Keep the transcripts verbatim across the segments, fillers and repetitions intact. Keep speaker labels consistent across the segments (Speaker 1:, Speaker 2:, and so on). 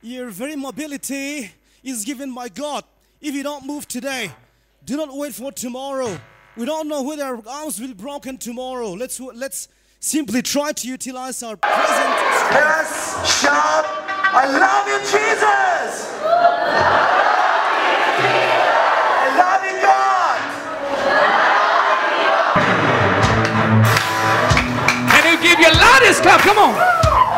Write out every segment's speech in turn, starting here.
Speaker 1: Your very mobility is given by God. If you don't move today, do not wait for tomorrow. We don't know whether our arms will be broken tomorrow. Let's let's simply try to utilize our present strength.
Speaker 2: Yes, shout, I love you, Jesus! I love you, God!
Speaker 3: Can you give your loudest clap? Come on.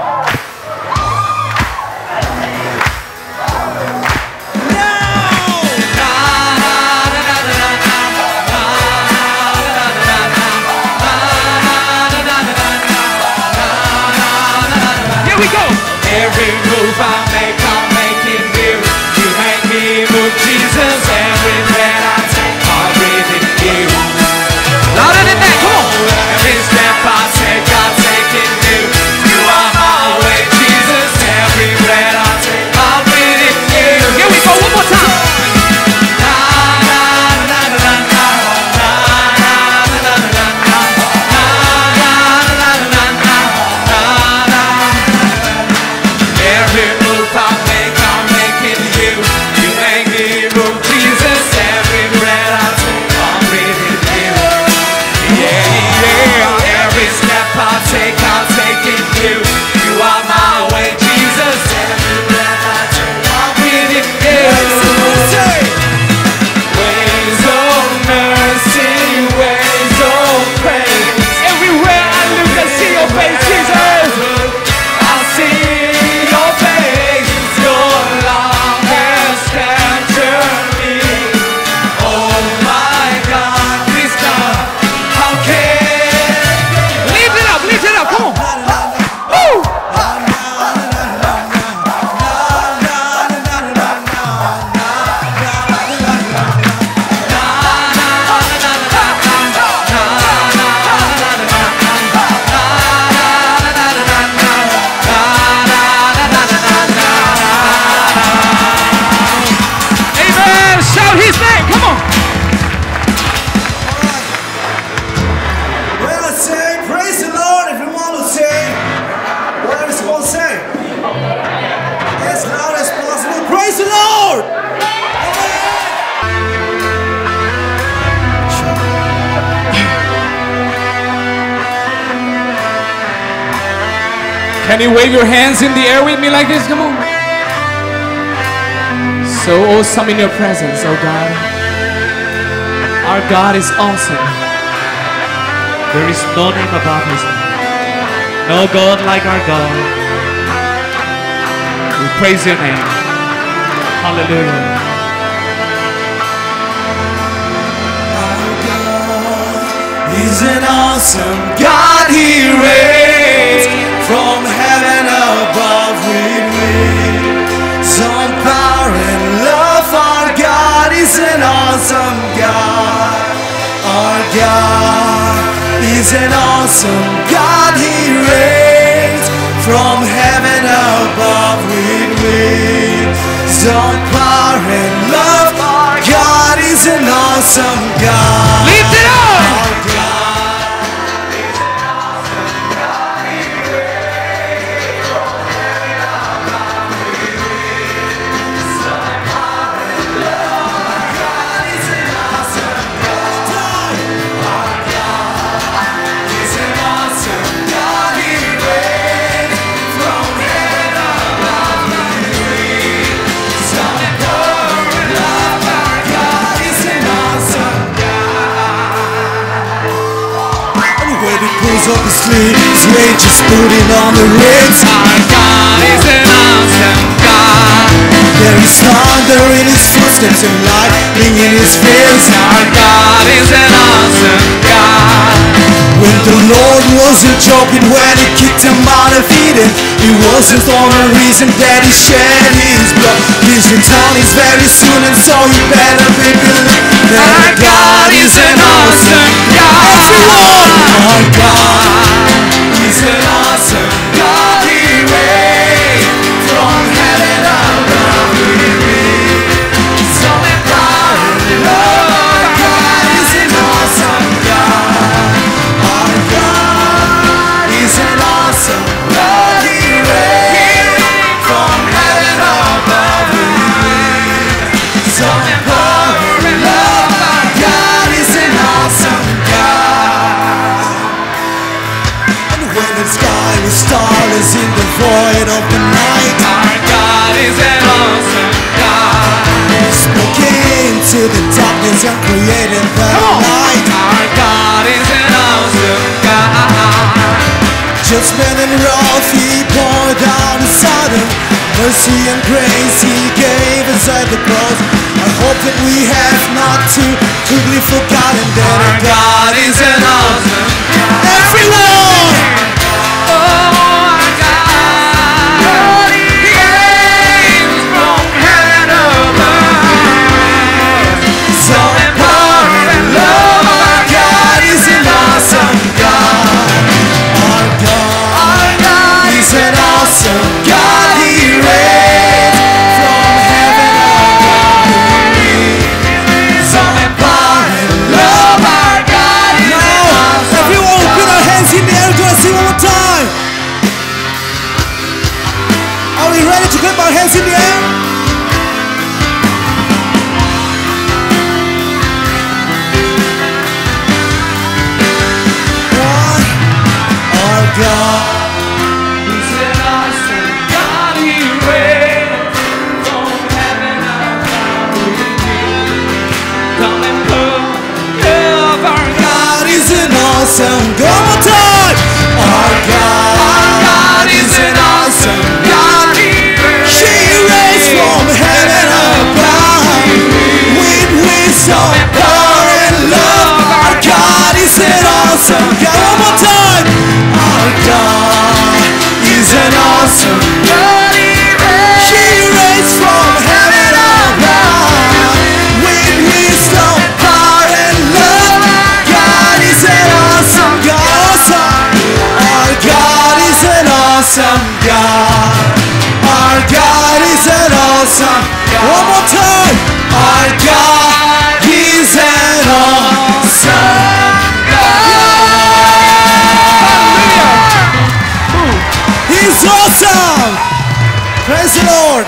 Speaker 4: Every move I make, I'll make it new. You make me move, Jesus. Every breath I take, I'll breathe in you.
Speaker 3: Louder than that, come on.
Speaker 4: Every step I take, I'll take it new. You are my way, Jesus. Every breath I take, I'll breathe in you.
Speaker 3: Here we go, one more time. Can you wave your hands in the air with me like this? Come on. So awesome in your presence, oh God. Our God is awesome.
Speaker 5: There is no name above His name. No God like our God. We praise your name. Hallelujah.
Speaker 2: Our God is an awesome God. He reigns from heaven above with wisdom, power, and love. Our God is an awesome God. Our God is an awesome God. He reigns from heaven above with wisdom, power, and love. Our God is an awesome God.
Speaker 3: Lift it up!
Speaker 2: Up his sleeve, his wages putting on the rings.
Speaker 4: Our God is an awesome God.
Speaker 2: There is thunder in his footsteps and lightning in his face.
Speaker 4: Our God is an awesome God.
Speaker 2: When the Lord wasn't joking when he kicked him out of Eden, it wasn't for a reason that he shed his blood. His return is very soon, and so you better be believing that
Speaker 4: our God is an awesome God.
Speaker 2: Our God is an awesome God. He reigns from heaven above with wisdom and power and love. Our God is an awesome God. Our God is an awesome God. He reigns from heaven above. the sky with stars in the void of the night.
Speaker 4: Our God is an awesome God.
Speaker 2: Spoke into the darkness and created the light.
Speaker 4: Our God is an awesome God.
Speaker 2: Judgment and wrath He poured out His Son. Mercy and grace He gave us at the cross. I hope that we have not too quickly forgotten that
Speaker 4: Our God is an awesome God.
Speaker 2: everyone.
Speaker 4: Oh, our God, He reigns from heaven above.
Speaker 2: So power and love, our God is an awesome God. Our God,
Speaker 4: Our God
Speaker 2: He's an awesome God. He reigns from heaven above. So power and love,
Speaker 4: our God is an awesome
Speaker 1: Everyone put our hands in the air. We're gonna sing one more time. Are we ready to clap our hands in the air?
Speaker 2: our God.
Speaker 4: He's an awesome God. He reigns from heaven above. Come and look of our God.
Speaker 2: God is an awesome God. One more time. Our God.
Speaker 4: Our God is an awesome God. He
Speaker 2: She reigns from heaven above with wisdom, power, and love. Our God is an awesome God. One more time. Our God is an awesome God. She reigns from heaven above with wisdom, power, and love. God is an awesome God. Our God is an awesome God. Our God is an awesome God. One more time. Our God is an awesome God. He's awesome. Praise the Lord.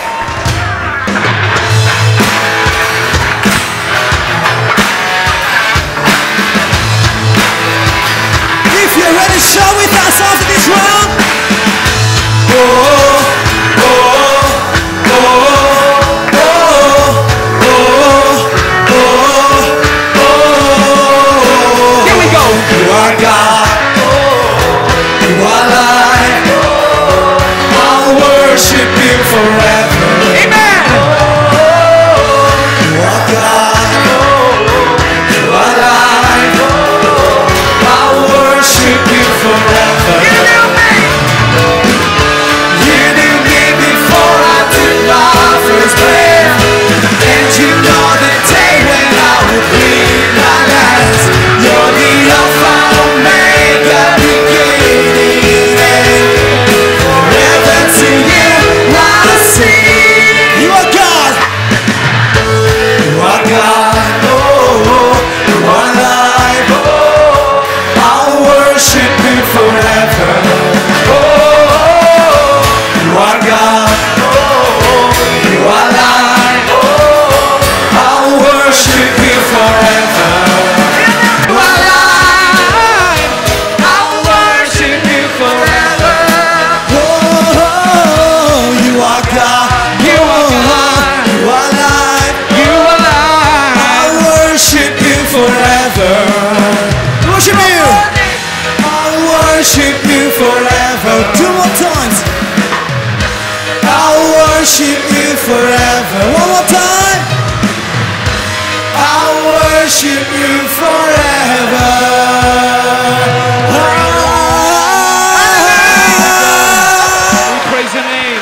Speaker 2: If you're ready, shout with us after this round. Oh, oh, oh, oh, oh, oh.
Speaker 4: Here we go.
Speaker 2: You are God. You are light. I'll worship you forever.
Speaker 4: Amen.
Speaker 2: You are God. You are light. I'll worship you forever. You knew me before I took my first breath, and you know the day when I would breathe my last. You're the Alpha Omega, beginning and end. Forever to you I sing. You are God. You are God. Oh, you are life. Oh, I'll worship you forever. Oh, you are God. Oh, you are life. Oh, I'll worship you forever.
Speaker 4: You are alive. I'll worship you forever.
Speaker 2: Oh, you are God.
Speaker 4: You are God.
Speaker 2: You are life.
Speaker 4: You are alive.
Speaker 2: I'll worship you forever. Worship you. I'll worship you forever. Two more times. I'll worship you forever. One more time. I'll worship you forever.
Speaker 4: Praise your name.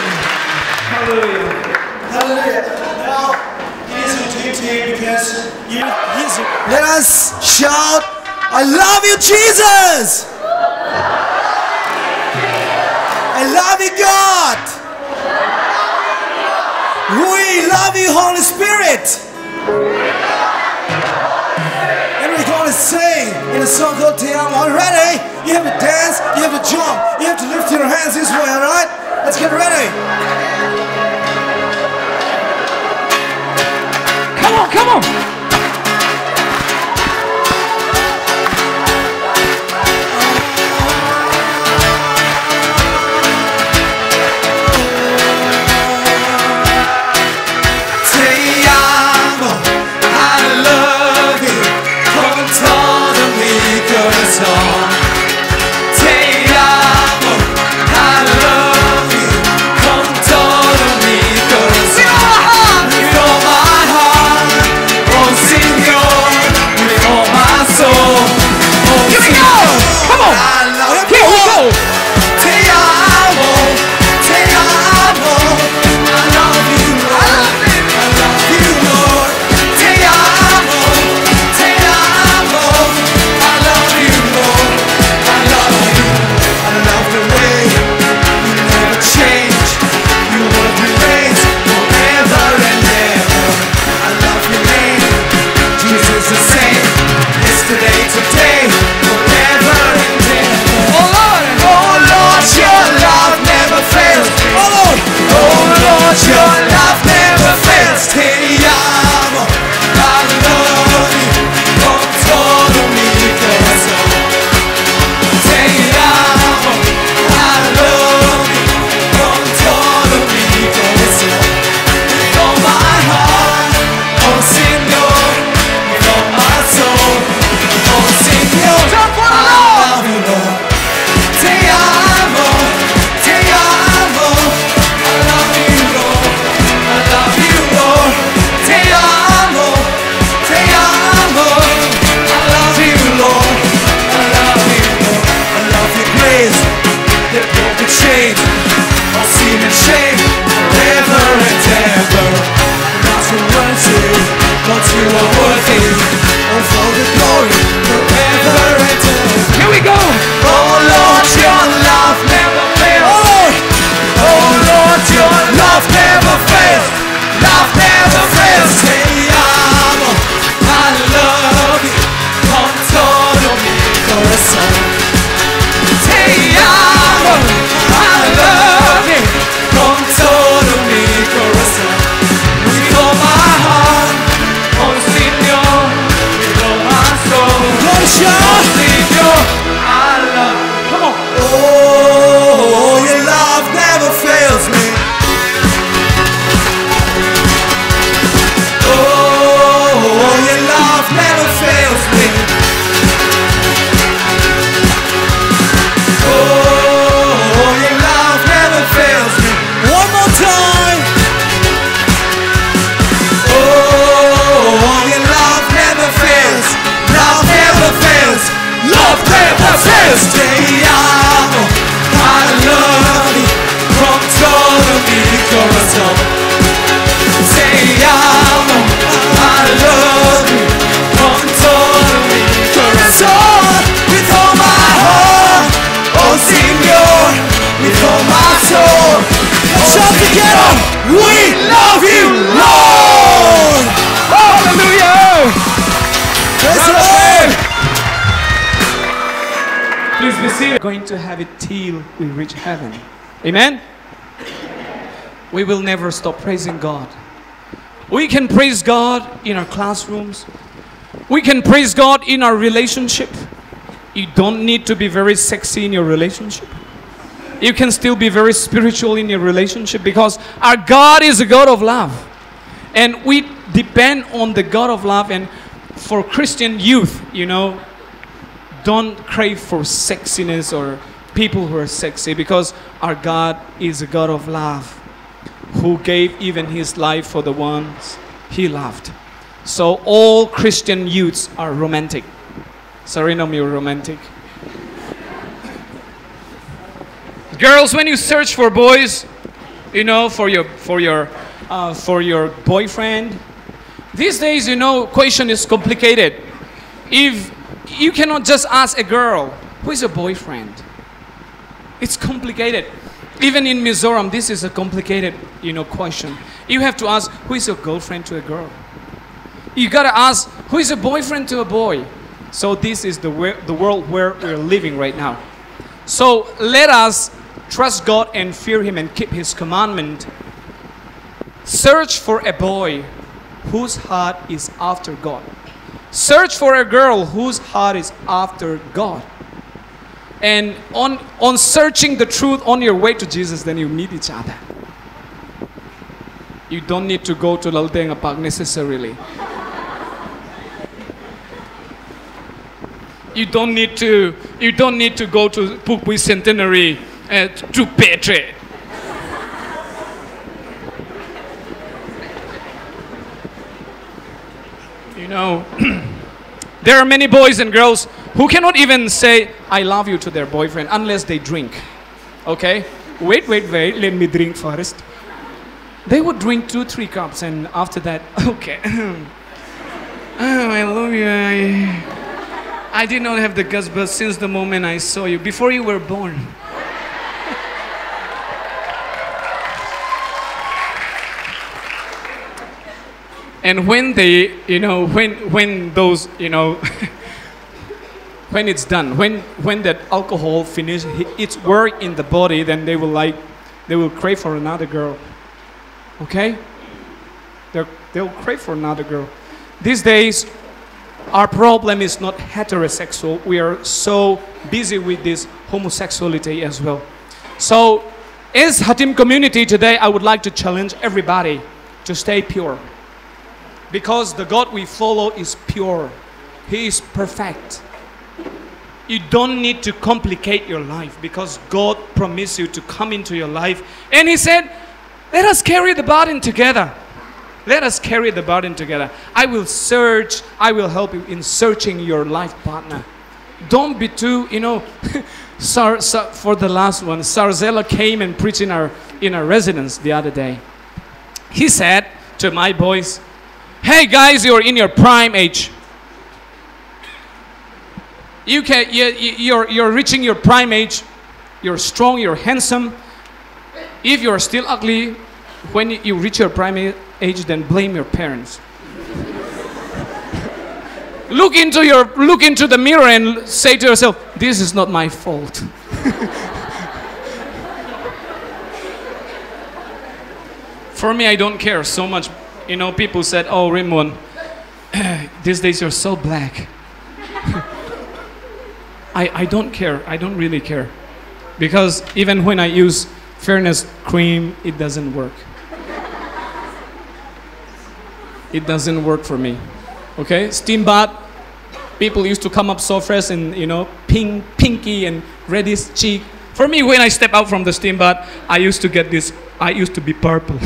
Speaker 2: Let us shout, I love you, Jesus! I love you, God! We love you, Holy Spirit! And we're going to sing in a song called Te Amo. Are you ready? You have to dance, you have to jump, you have to lift your hands this way, alright? Let's get ready!
Speaker 4: Come on, come on.
Speaker 2: chains, all sin and shame, forever and ever. Not to worship, not you are worthy, all for the glory, forever and ever.
Speaker 4: Here we go.
Speaker 2: Oh Lord, your love never fails. Oh Lord, your love never fails. Love never fails. Say, amo, I love you. Con todo mi corazón. Te amo, I love you. Con todo mi corazón. With all my heart,
Speaker 4: Oh Señor, with all my soul.
Speaker 2: oh
Speaker 4: Señor, I love. Come on.
Speaker 2: Oh, your love never fails me. Oh, your love never fails me. Oh, your love never fails me. One more time. Oh, your love never fails. Love never fails. Love never fails. Te amo, I love you from todo mi corazón. Te amo, I love you from todo mi corazón. With all my heart, oh Señor, with all my soul. Shout together, we love you, Lord.
Speaker 4: Hallelujah.
Speaker 2: Praise the Lord.
Speaker 3: Please be seated. We're going to have it till we reach heaven. Amen. We will never stop praising God. We can praise God in our classrooms. We can praise God in our relationship. You don't need to be very sexy in your relationship. You can still be very spiritual in your relationship because our God is a God of love. And we depend on the God of love. And for Christian youth, you know, don't crave for sexiness or people who are sexy, because our God is a God of love who gave even his life for the ones he loved. So all Christian youths are romantic. Serena, you're romantic. Girls, when you search for boys, you know, for your for your uh, for your boyfriend, these days, you know, question is complicated. If you cannot just ask a girl, who is your boyfriend? It's complicated. Even in Mizoram, this is a complicated, you know, question. You have to ask, who is your girlfriend to a girl? You gotta ask, who is a boyfriend to a boy? So this is the, wor- the world where we're living right now. So let us trust God and fear Him and keep His commandment. Search for a boy whose heart is after God. Search for a girl whose heart is after God. And on, on searching the truth on your way to Jesus, then you meet each other. You don't need to go to Laltenga Park necessarily. You don't need to, you don't need to go to Pukpui Centenary uh, to Petre. You know, there are many boys and girls who cannot even say, I love you to their boyfriend unless they drink. Okay? Wait, wait, wait, let me drink first. They would drink two, three cups and after that, okay. Oh, I love you. I, I did not have the guts, but since the moment I saw you, before you were born. And when they, you know, when when those, you know, when it's done, when when that alcohol finishes its work in the body, then they will like, they will crave for another girl. Okay? They're, they'll crave for another girl. These days, our problem is not heterosexual. We are so busy with this homosexuality as well. So, as Hatim community today, I would like to challenge everybody to stay pure. Because the God we follow is pure. He is perfect. You don't need to complicate your life because God promised you to come into your life. And He said, let us carry the burden together. Let us carry the burden together. I will search, I will help you in searching your life partner. Don't be too, you know, Sar, Sar, for the last one, Sarzella came and preached in our, in our residence the other day. He said to my boys, hey guys, you're in your prime age. You can, you, you're, you're reaching your prime age. You're strong, you're handsome. If you're still ugly, when you reach your prime age, then blame your parents. Look into your, look into the mirror and say to yourself, this is not my fault. For me, I don't care so much. You know, people said, oh, Raymond, these days you're so black. I, I don't care. I don't really care. Because even when I use fairness cream, it doesn't work. It doesn't work for me. Okay? Steam bath. People used to come up so fresh and, you know, pink, pinky and reddish cheek. For me, when I step out from the steam bath, I used to get this, I used to be purple.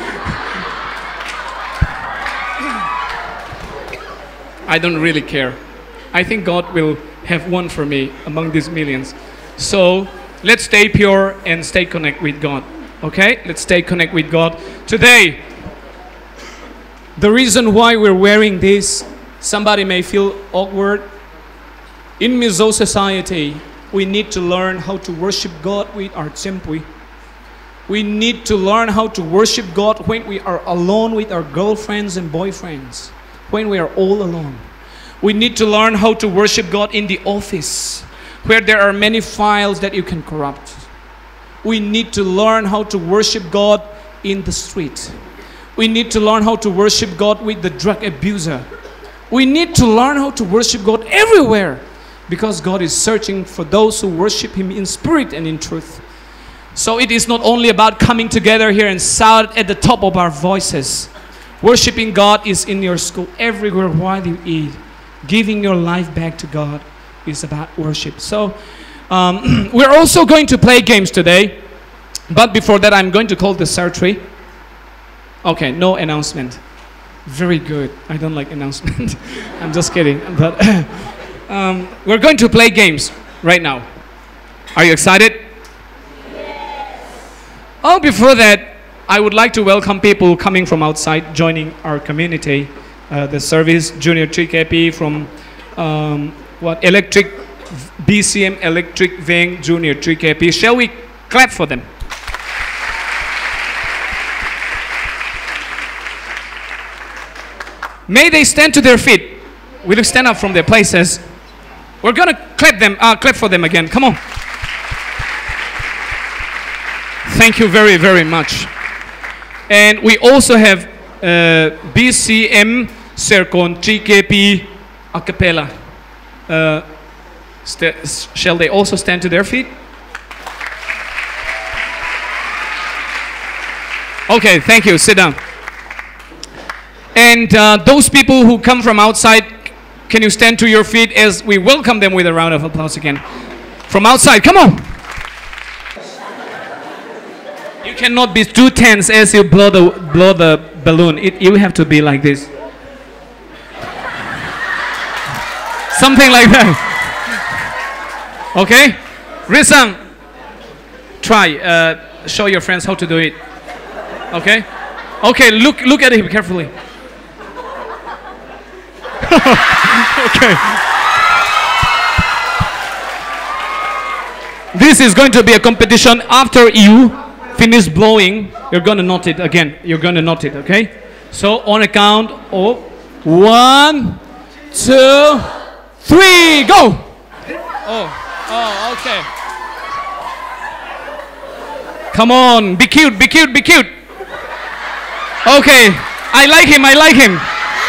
Speaker 3: I don't really care. I think God will have one for me among these millions. So let's stay pure and stay connect with God. Okay? Let's stay connect with God. Today, the reason why we're wearing this, somebody may feel awkward. In Mizo society, we need to learn how to worship God with our tempui. We need to learn how to worship God when we are alone with our girlfriends and boyfriends, when we are all alone. We need to learn how to worship God in the office, where there are many files that you can corrupt. We need to learn how to worship God in the street. We need to learn how to worship God with the drug abuser. We need to learn how to worship God everywhere, because God is searching for those who worship Him in spirit and in truth. So it is not only about coming together here and shout at the top of our voices. Worshiping God is in your school, everywhere while you eat. Giving your life back to God is about worship. So um, we're also going to play games today. But before that, I'm going to call the secretary. Okay, no announcement. Very good. I don't like announcement. I'm just kidding. But um, we're going to play games right now. Are you excited? Oh, before that, I would like to welcome people coming from outside, joining our community. Uh, the service, Junior three K P from um, what electric B C M Electric Wing Junior three K P. Shall we clap for them? May they stand to their feet. Will you stand up from their places? We're gonna clap them, uh, clap for them again. Come on. Thank you very, very much. And we also have uh, B C M Sercon three K P a cappella. Uh, shall they also stand to their feet? Okay, thank you. Sit down. And uh, those people who come from outside, can you stand to your feet as we welcome them with a round of applause again? From outside, come on. You cannot be too tense as you blow the, blow the balloon. It, you have to be like this. Something like that. Okay? Risam, try. Uh, show your friends how to do it. Okay? Okay, look, look at him carefully. Okay. This is going to be a competition. After you finish blowing, you're going to note it again. You're going to note it, okay? So on a count of one, two, three, go! Oh, oh, okay. Come on, be cute, be cute, be cute. Okay, I like him, I like him.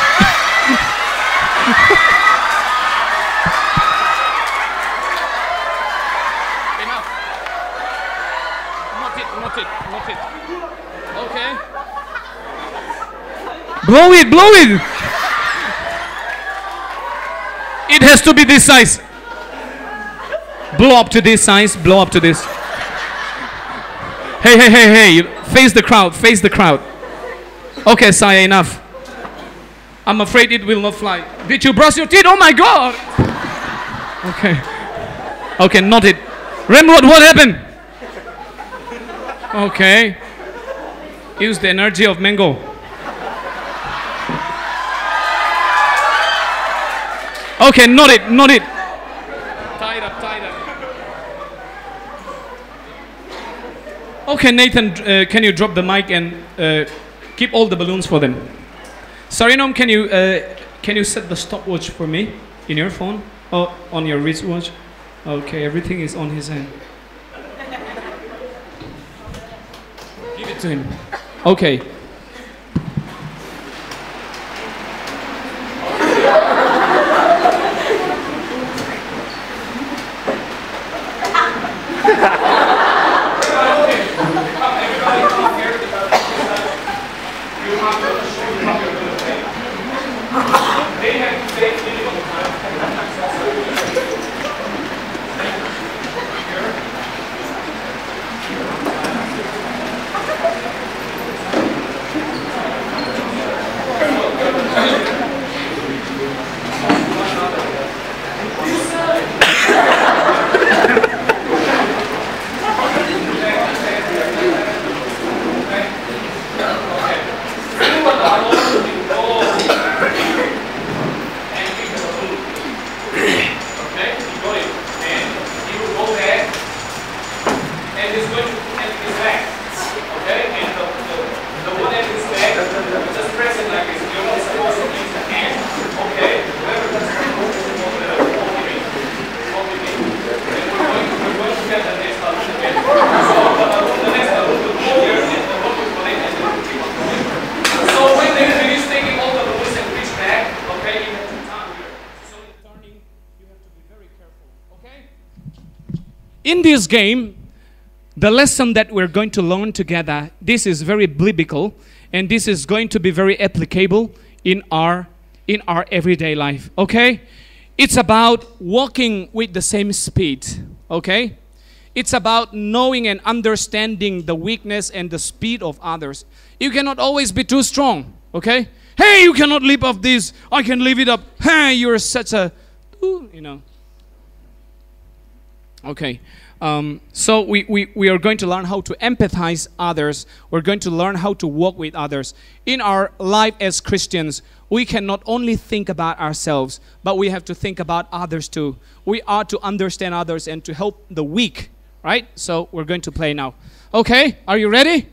Speaker 3: Enough. Not it, not it, not it. Okay. Blow it, blow it. It has to be this size. Blow up to this size, blow up to this. Hey, hey, hey, hey, face the crowd, face the crowd. Okay, Saya, enough. I'm afraid it will not fly. Did you brush your teeth? Oh my God! Okay. Okay, not it. Ramrod, what happened? Okay. Use the energy of mango. Okay, not it, not it. Tie it up, tie it up. Okay, Nathan, uh, can you drop the mic and uh, keep all the balloons for them? Sarinom, can you uh, can you set the stopwatch for me in your phone or on your wristwatch? Okay, everything is on his hand. Give it to him. Okay. In this game, the lesson that we're going to learn together, this is very biblical, and this is going to be very applicable in our in our everyday life. Okay, it's about walking with the same speed. Okay, it's about knowing and understanding the weakness and the speed of others. You cannot always be too strong. Okay, hey, you cannot leap up this. I can leave it up. Hey, you're such a, you know. Okay, um, so we, we, we are going to learn how to empathize others. We're going to learn how to walk with others. In our life as Christians, we can not only think about ourselves, but we have to think about others too. We are to understand others and to help the weak, right? So we're going to play now. Okay, are you ready?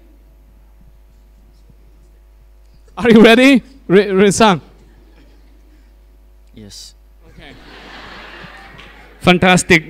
Speaker 3: Are you ready, Rizang?
Speaker 6: Yes.
Speaker 3: Okay. Fantastic.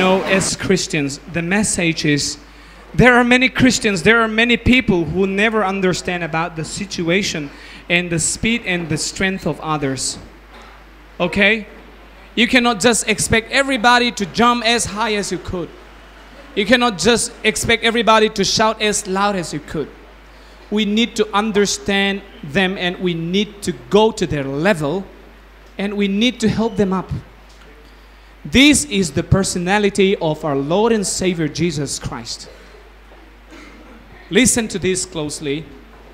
Speaker 3: know, as Christians, the message is there are many Christians, there are many people who never understand about the situation and the speed and the strength of others. Okay? You cannot just expect everybody to jump as high as you could. You cannot just expect everybody to shout as loud as you could. We need to understand them and we need to go to their level and we need to help them up. This is the personality of our Lord and Savior Jesus Christ. Listen to this closely.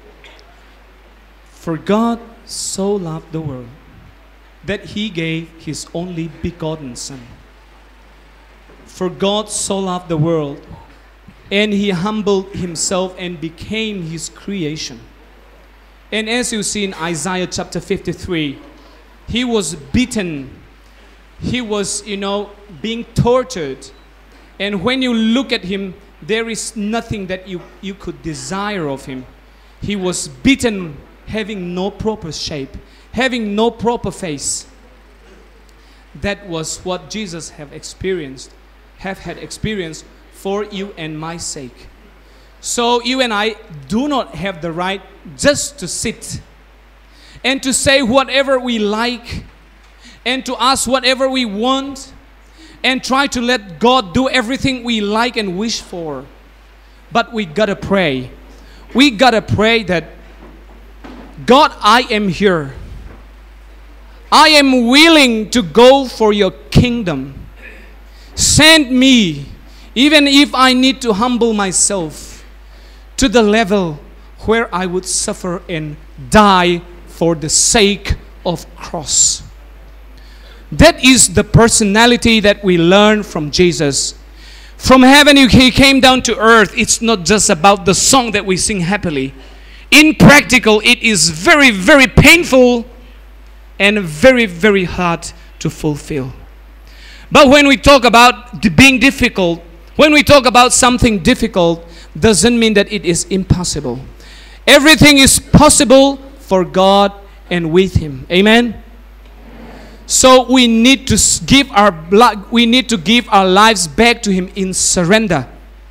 Speaker 3: For God so loved the world that He gave His only begotten Son. For God so loved the world and He humbled Himself and became His creation. And as you see in Isaiah chapter fifty-three, He was beaten. He was, you know, being tortured. And when you look at Him, there is nothing that you, you could desire of Him. He was beaten, having no proper shape, having no proper face. That was what Jesus have experienced, have had experienced for you and my sake. So you and I do not have the right just to sit and to say whatever we like and to ask whatever we want and try to let God do everything we like and wish for. But we gotta pray. We gotta pray that, God, I am here. I am willing to go for your kingdom. Send me, even if I need to humble myself to the level where I would suffer and die for the sake of cross. That is the personality that we learn from Jesus. From heaven, He came down to earth. It's not just about the song that we sing happily. In practical, it is very, very painful and very, very hard to fulfill. But when we talk about being difficult, when we talk about something difficult, doesn't mean that it is impossible. Everything is possible for God and with Him. Amen? So we need to give our blood, we need to give our lives back to Him in surrender.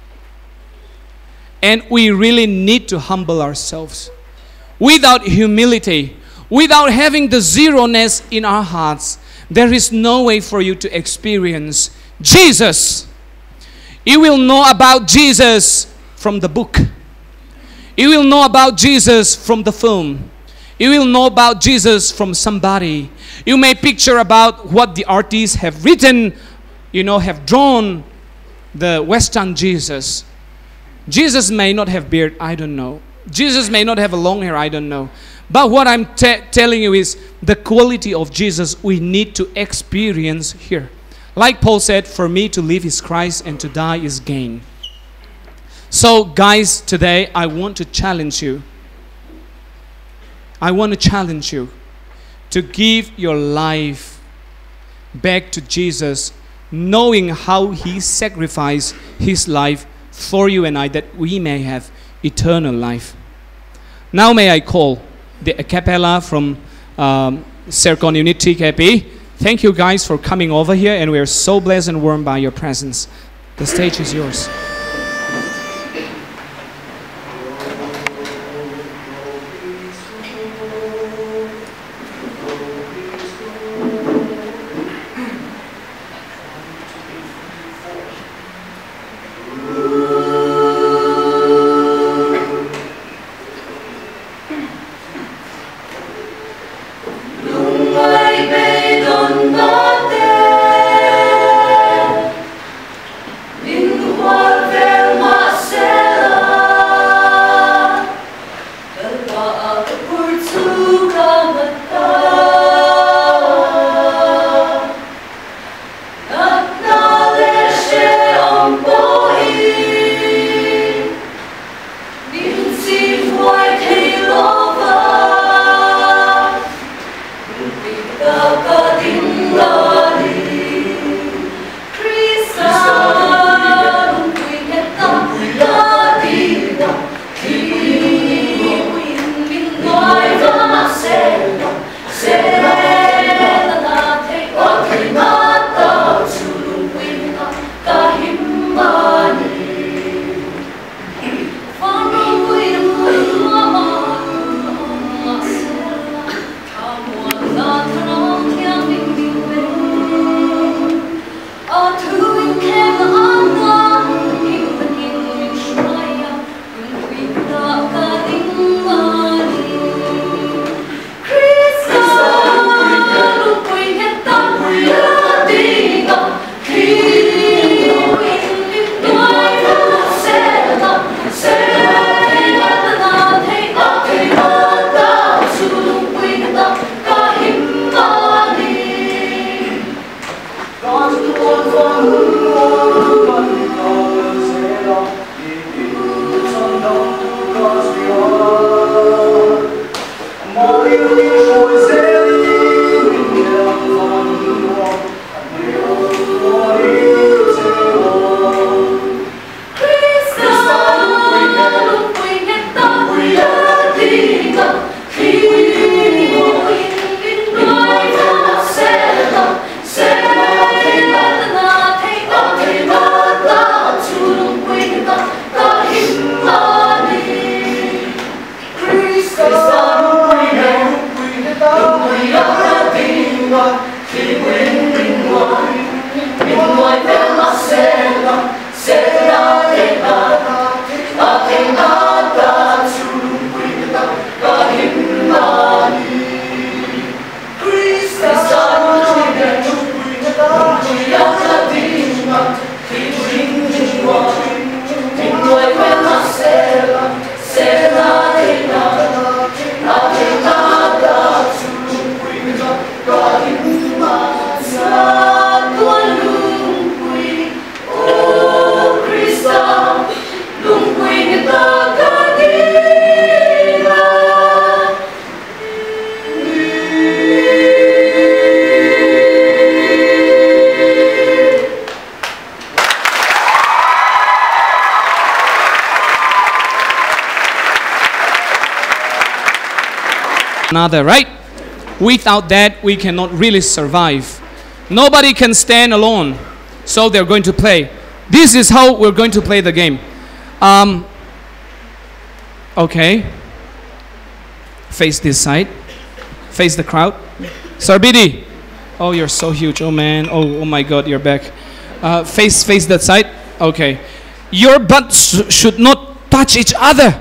Speaker 3: And we really need to humble ourselves. Without humility, without having the zeroness in our hearts, there is no way for you to experience Jesus. You will know about Jesus from the book. You will know about Jesus from the film. You will know about Jesus from somebody. You may picture about what the artists have written, you know, have drawn the Western Jesus. Jesus may not have beard, I don't know. Jesus may not have a long hair, I don't know. But what I'm t- telling you is the quality of Jesus we need to experience here. Like Paul said, for me to live is Christ and to die is gain. So guys, today I want to challenge you. I want to challenge you to give your life back to Jesus, knowing how He sacrificed His life for you and I, that we may have eternal life. Now may I call the a cappella from um, Sercon Unity K P. Thank you guys for coming over here, and we are so blessed and warmed by your presence. The stage is yours.
Speaker 6: Go
Speaker 3: Another, right? Without that, we cannot really survive. Nobody can stand alone. So they're going to play. This is how we're going to play the game. Um, okay. Face this side. Face the crowd. Sarbidi. Oh, you're so huge. Oh, man. Oh, oh my God, you're back. Uh, face, face that side. Okay. Your butts should not touch each other.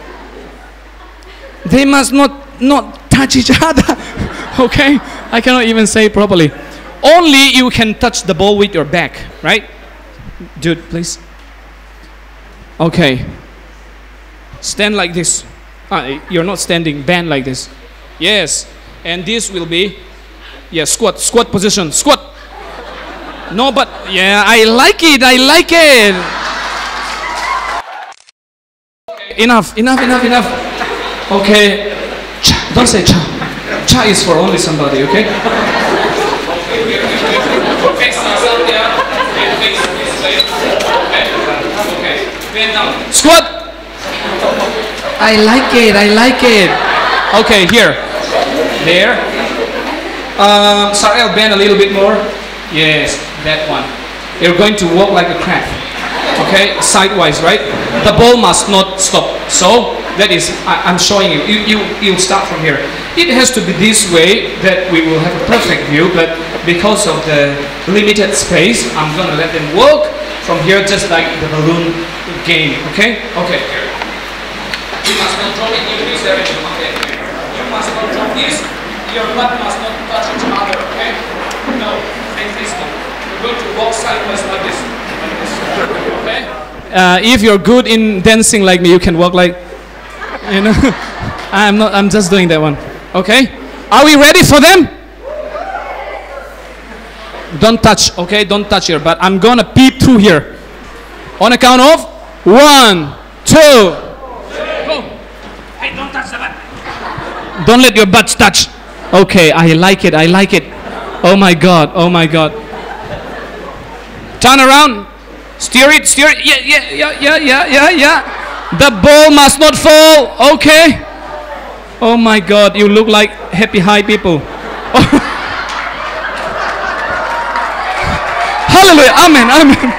Speaker 3: They must not not touch each other. Okay, I cannot even say it properly. Only you can touch the ball with your back, right? Dude, please. Okay. Stand like this. Ah, you're not standing. Bend like this. Yes. And this will be, yeah, squat. Squat position. Squat. No, but yeah, I like it. I like it. Enough. Enough. Enough. Enough. Okay. Cha. Don't say cha. Cha is for only somebody, okay? Squat. I like it. I like it. Okay, here. There. Um, sorry, I'll bend a little bit more. Yes, that one. You're going to walk like a crab. Okay, sidewise, right? The ball must not stop. So that is, I, I'm showing you. You, you. You'll start from here. It has to be this way that we will have a perfect view. But because of the limited space, I'm gonna let them walk from here, just like the balloon game. Okay? Okay. Here. You must not drop it in this direction. Okay. You must not drop this. Your butt must not touch each other. Okay? No. Like this one. You're going to walk sideways like this. Okay? Uh, if you're good in dancing like me, you can walk like, you know. I'm not. I'm just doing that one. Okay? Are we ready for them? Don't touch. Okay? Don't touch here. But I'm gonna peep through here. On a count of one, two. Go. Hey, don't touch the butt. Don't let your butts touch. Okay. I like it. I like it. Oh my God. Oh my God. Turn around. Steer it, steer it. Yeah, yeah, yeah, yeah, yeah, yeah, yeah. The ball must not fall. Okay. Oh my God, you look like happy high people. Hallelujah. Amen. Amen.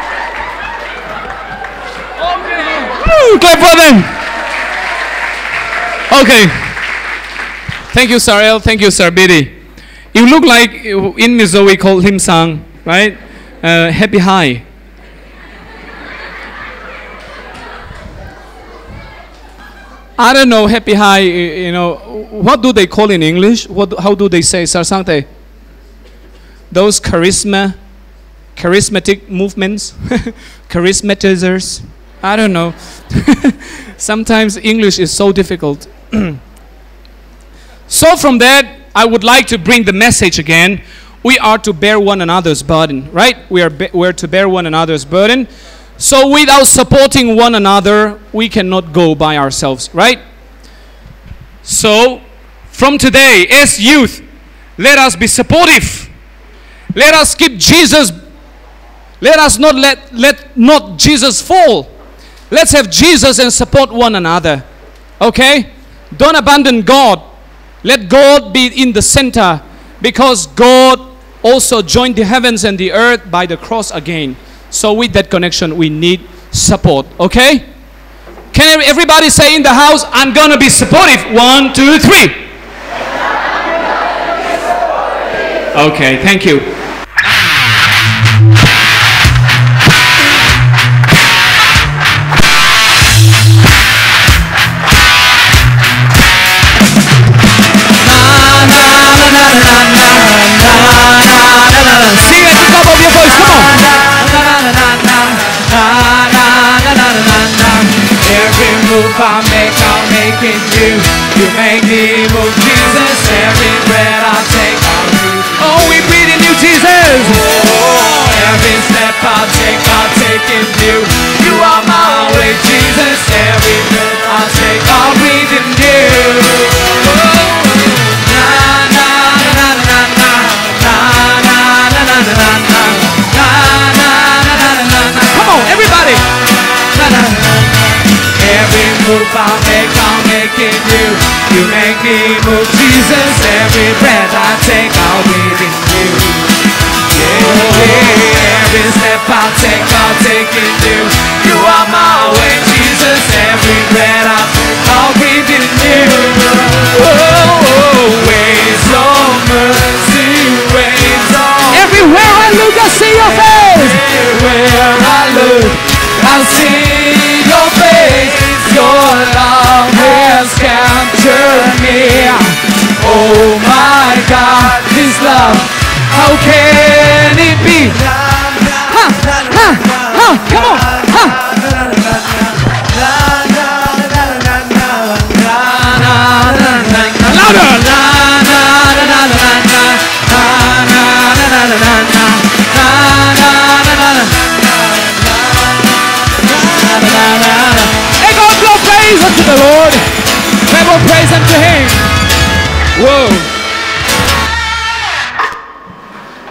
Speaker 3: Okay. Woo, clap for them. Okay. Thank you, Sarel. Thank you, Sarbidi. You look like, in Mizo we call him Sang, right? Uh, happy high. I don't know, happy high, you know, what do they call in English? What, how do they say, Sarsante? Those charisma, charismatic movements, charismatizers. I don't know. Sometimes English is so difficult. So from that, I would like to bring the message again. We are to bear one another's burden, right? We are be- we're to bear one another's burden. So without supporting one another, we cannot go by ourselves, right? So from today, as youth, let us be supportive. Let us keep Jesus. Let us not let, let not Jesus fall. Let's have Jesus and support one another. Okay? Don't abandon God. Let God be in the center, because God also joined the heavens and the earth by the cross again. So with that connection, we need support. Okay? Can everybody say in the house, I'm going to be supportive? One, two, three. Okay, thank you. Na, na, na, na, na, na, na.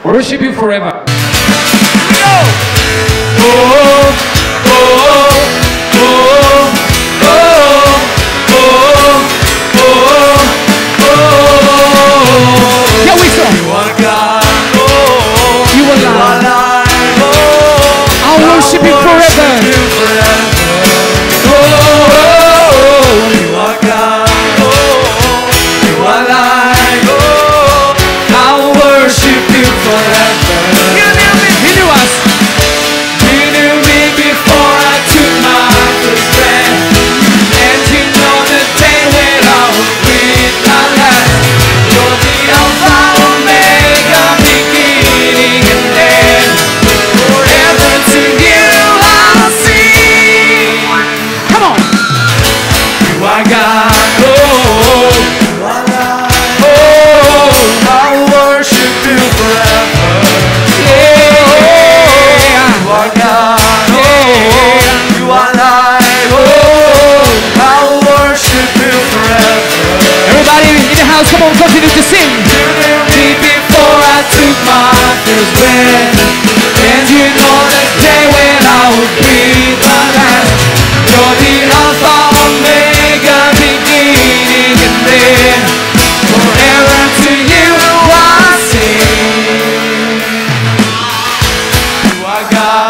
Speaker 3: worship you forever. Yeah, we sing.
Speaker 2: You are God.
Speaker 3: You are Lord. I'll worship you forever.
Speaker 2: You are God. You are light. I'll worship you forever.
Speaker 3: You knew me. He knew us.
Speaker 2: You knew me before I took my first breath, and you know the day when I will breathe my last. You're the Alpha, Omega, beginning and end. Forever to you I'll sing.
Speaker 3: Come on.
Speaker 2: You are God. Oh, you are God. Oh, I'll worship you forever. You are God, oh, you are light, oh, I'll worship you forever.
Speaker 3: Everybody in the house, come on, continue to sing.
Speaker 2: You knew me before I took my first breath, and you know the day when I will breathe my last. You're the Alpha, Omega, beginning and end. Forever to you I sing. You are God.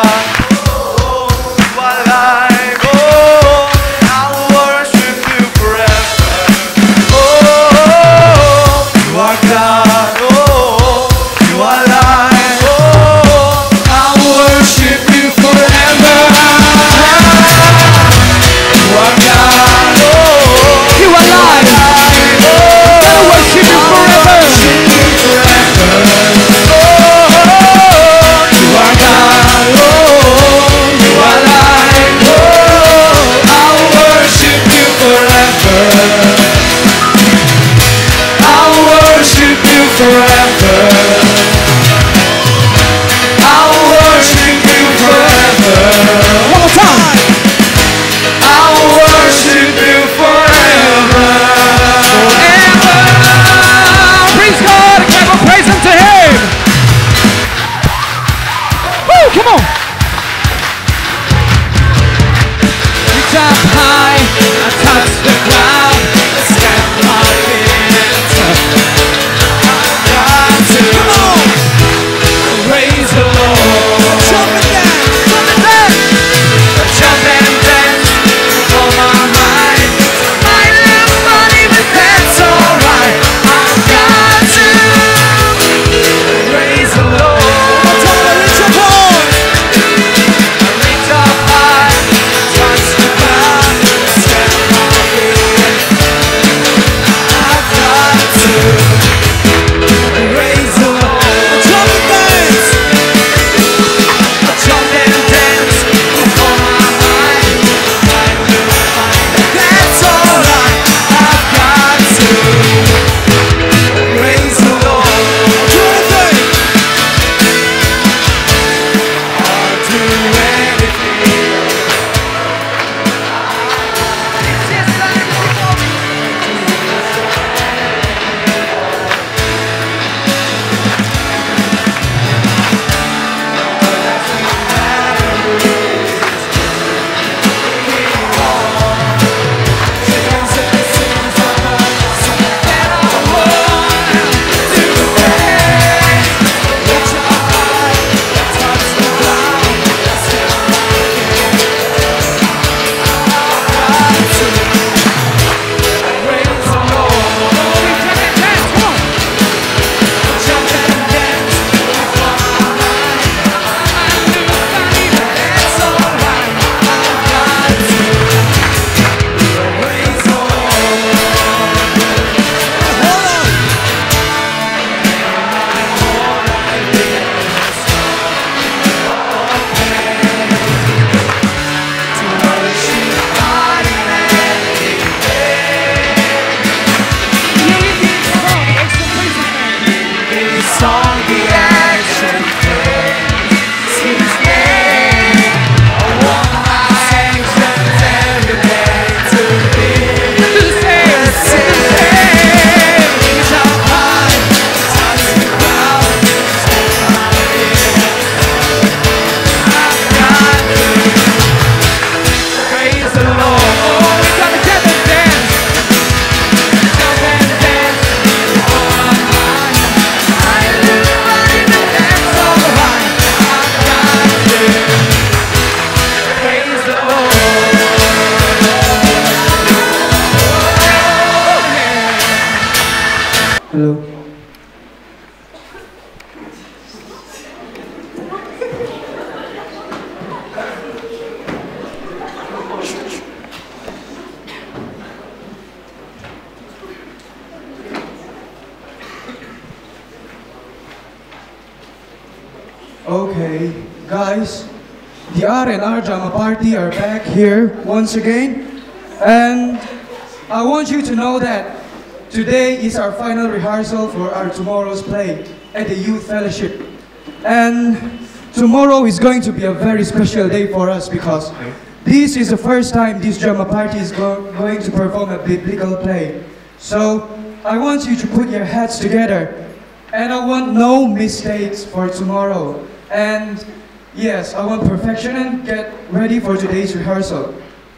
Speaker 6: Okay, guys, the R and R Drama Party are back here once again, and I want you to know that today is our final rehearsal for our tomorrow's play at the Youth Fellowship, and tomorrow is going to be a very special day for us because this is the first time this drama party is go going to perform a biblical play. So I want you to put your heads together, and I want no mistakes for tomorrow. And yes, I want perfection, and get ready for today's rehearsal.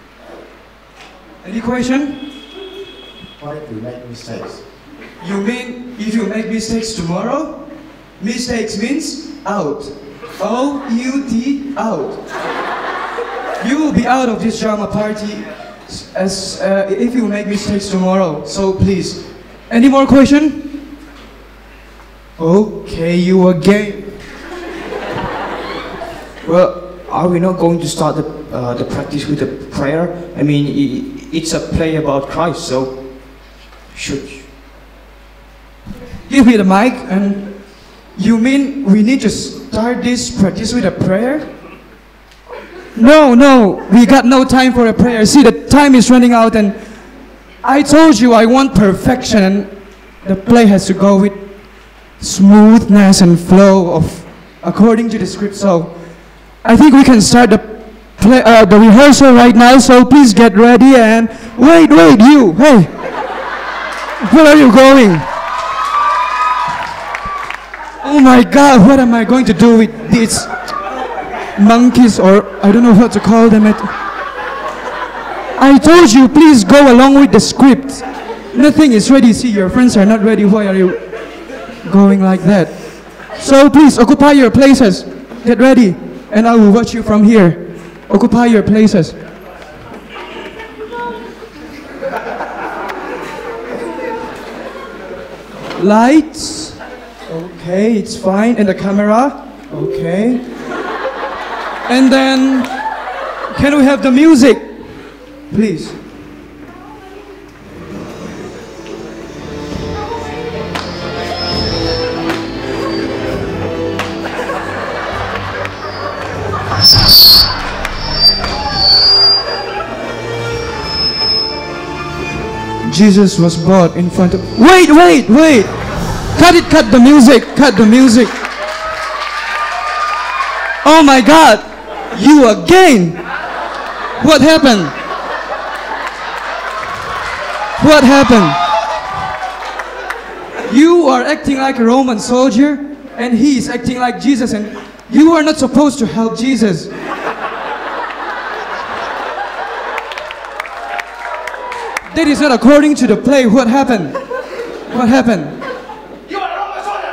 Speaker 6: Any question?
Speaker 7: What if we make mistakes?
Speaker 6: You mean if you make mistakes tomorrow? Mistakes means out. O U T, out. You will be out of this drama party as uh, if you make mistakes tomorrow. So please. Any more question? Okay, you again.
Speaker 8: Well, are we not going to start the, uh, the practice with a prayer? I mean, i it's a play about Christ, so should you?
Speaker 6: Give me the mic. And you mean we need to start this practice with a prayer? No, no, we got no time for a prayer. See, the time is running out, and I told you I want perfection, and the play has to go with smoothness and flow of according to the script. So I think we can start the play, uh, the rehearsal right now. So please get ready. And wait, wait, you, hey, where are you going? Oh my God, what am I going to do with these monkeys, or I don't know what to call them? I told you, please go along with the script. Nothing is ready. See, your friends are not ready. Why are you going like that? So please occupy your places. Get ready, and I will watch you from here. Occupy your places. Lights. Okay, it's fine. And the camera. Okay. And then, can we have the music, please? Jesus was brought in front of... Wait, wait, wait! Cut it, cut the music, cut the music. Oh my God! You again! What happened? What happened? You are acting like a Roman soldier, and he is acting like Jesus, and you are not supposed to help Jesus. That is not according to the play. What happened? What happened?
Speaker 4: You are a Roman soldier!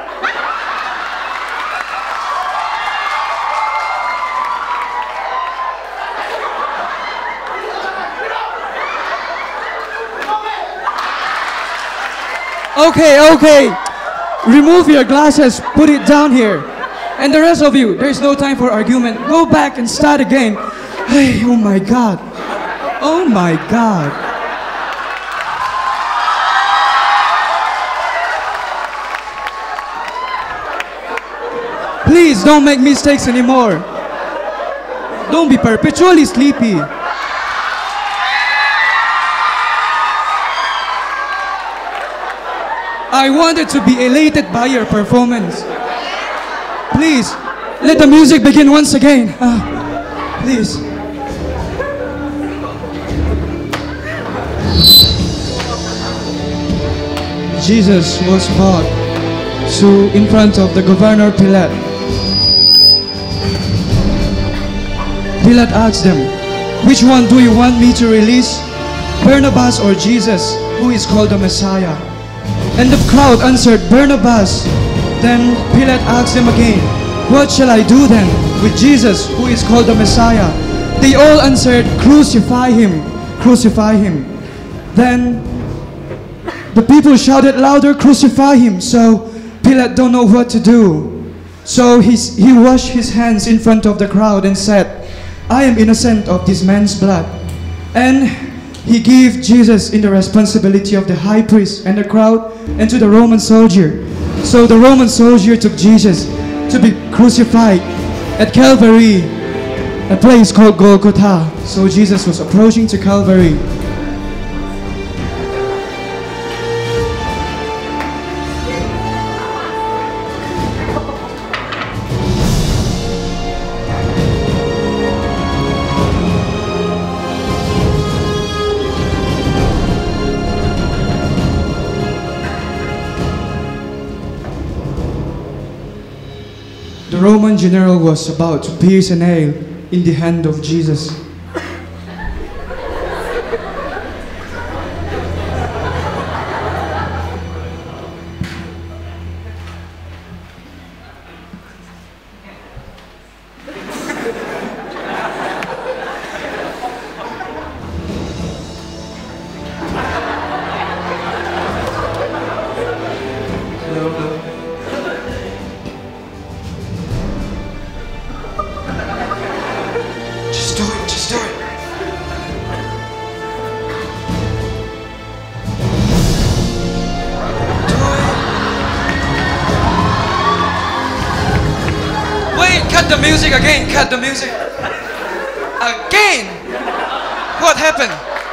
Speaker 6: Okay, okay. Remove your glasses, put it down here. And the rest of you, there is no time for argument. Go back and start again. Hey, oh my God. Oh my God. Please don't make mistakes anymore. Don't be perpetually sleepy. I wanted to be elated by your performance. Please, let the music begin once again. Uh, please. Jesus was brought to in front of the governor Pilate. Pilate asked them, "Which one do you want me to release? Barnabas or Jesus, who is called the Messiah?" And the crowd answered, "Barnabas." Then Pilate asked them again, "What shall I do then with Jesus, who is called the Messiah?" They all answered, "Crucify him, crucify him." Then the people shouted louder, "Crucify him." So Pilate don't know what to do. So he's, he washed his hands in front of the crowd and said, "I am innocent of this man's blood." And he gave Jesus in the responsibility of the high priest and the crowd and to the Roman soldier. So the Roman soldier took Jesus to be crucified at Calvary, a place called Golgotha. So Jesus was approaching to Calvary. The Roman general was about to pierce a nail in the hand of Jesus.
Speaker 8: Just do it, just do it.
Speaker 9: Wait, cut the music again, cut the music. Again? What happened?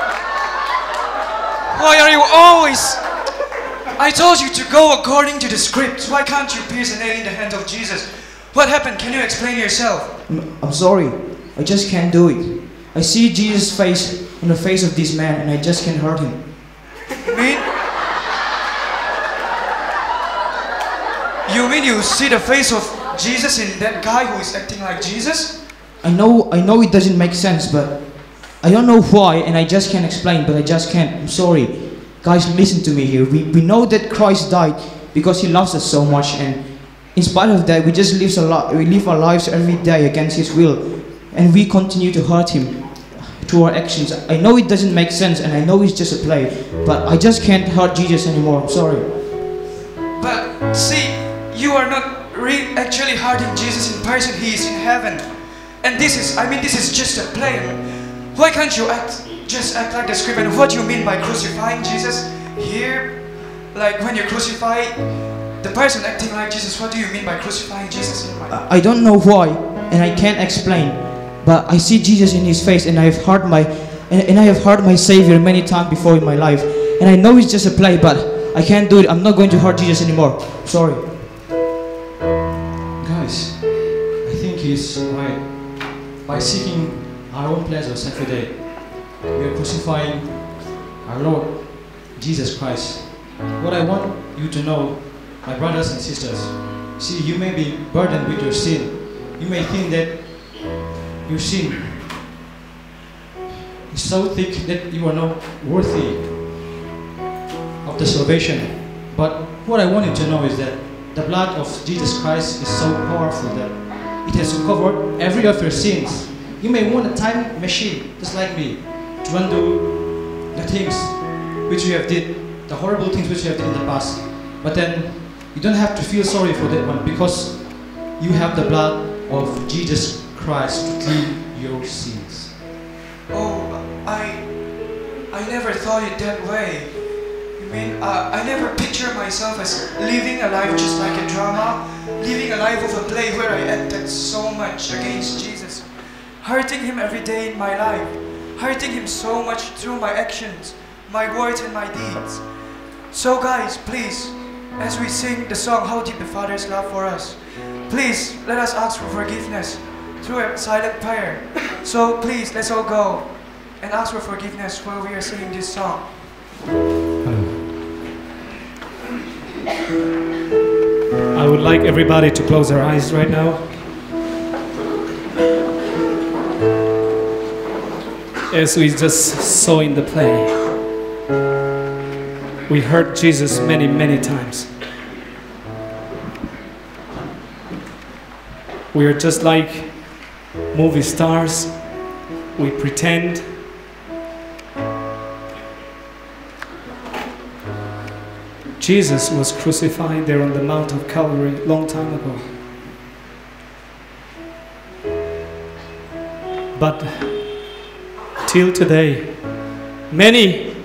Speaker 9: Why are you always... I told you to go according to the script. Why can't you pierce a nail in the hand of Jesus? What happened? Can you explain yourself?
Speaker 8: I'm, I'm sorry, I just can't do it. I see Jesus' face on the face of this man and I just can't hurt him.
Speaker 9: You mean? You mean you see the face of Jesus in that guy who is acting like Jesus?
Speaker 8: I know, I know it doesn't make sense, but I don't know why and I just can't explain, but I just can't. I'm sorry. Guys, listen to me here. We, we know that Christ died because He loves us so much, and in spite of that, we just live a lot. We live our lives every day against His will, and we continue to hurt Him through our actions. I know it doesn't make sense, and I know it's just a play, but I just can't hurt Jesus anymore. I'm sorry.
Speaker 9: But see, you are not re actually hurting Jesus in person. He is in heaven, and this is, I mean, this is just a play. Why can't you act, just act like the script? And what do you mean by crucifying Jesus here? Like when you crucify the person acting like Jesus, what do you mean by crucifying Jesus in my life?
Speaker 8: I don't know why, and I can't explain, but I see Jesus in His face, and I have heard my, and, and I have heard my Savior many times before in my life, and I know it's just a play, but I can't do it. I'm not going to hurt Jesus anymore. Sorry.
Speaker 10: Guys, I think he's right. By seeking our own pleasures every day, we are crucifying our Lord Jesus Christ. What I want you to know, my brothers and sisters, see, you may be burdened with your sin. You may think that your sin is so thick that you are not worthy of the salvation. But what I want you to know is that the blood of Jesus Christ is so powerful that it has covered every of your sins. You may want a time machine, just like me, to undo the things which you have did, the horrible things which you have did in the past. But then you don't have to feel sorry for that one, because you have the blood of Jesus Christ to clean your sins.
Speaker 9: Oh, I, I never thought it that way. You mean, uh, I never pictured myself as living a life just like a drama, living a life of a play where I acted so much against Jesus, hurting Him every day in my life, hurting Him so much through my actions, my words and my deeds. So guys, please, as we sing the song, How Deep the Father's Love for Us, please let us ask for forgiveness through a silent prayer. So please, let's all go and ask for forgiveness while we are singing this song.
Speaker 5: I would like everybody to close their eyes right now. As we just saw in the play, we heard Jesus many, many times. We are just like movie stars. We pretend. Jesus was crucified there on the Mount of Calvary a long time ago. But till today, many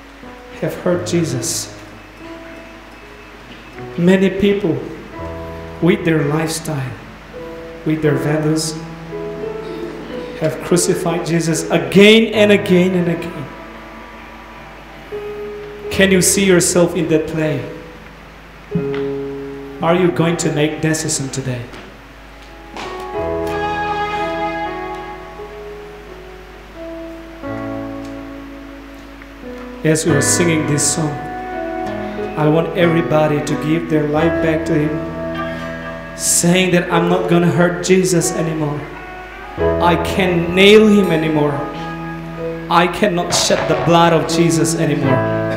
Speaker 5: have heard Jesus. Many people
Speaker 3: with their lifestyle, with their values, have crucified Jesus again and again and again. Can you see yourself in that play? Are you going to make decision today? As we are singing this song, I want everybody to give their life back to Him, saying that I'm not gonna hurt Jesus anymore. I can't nail Him anymore. I cannot shed the blood of Jesus anymore.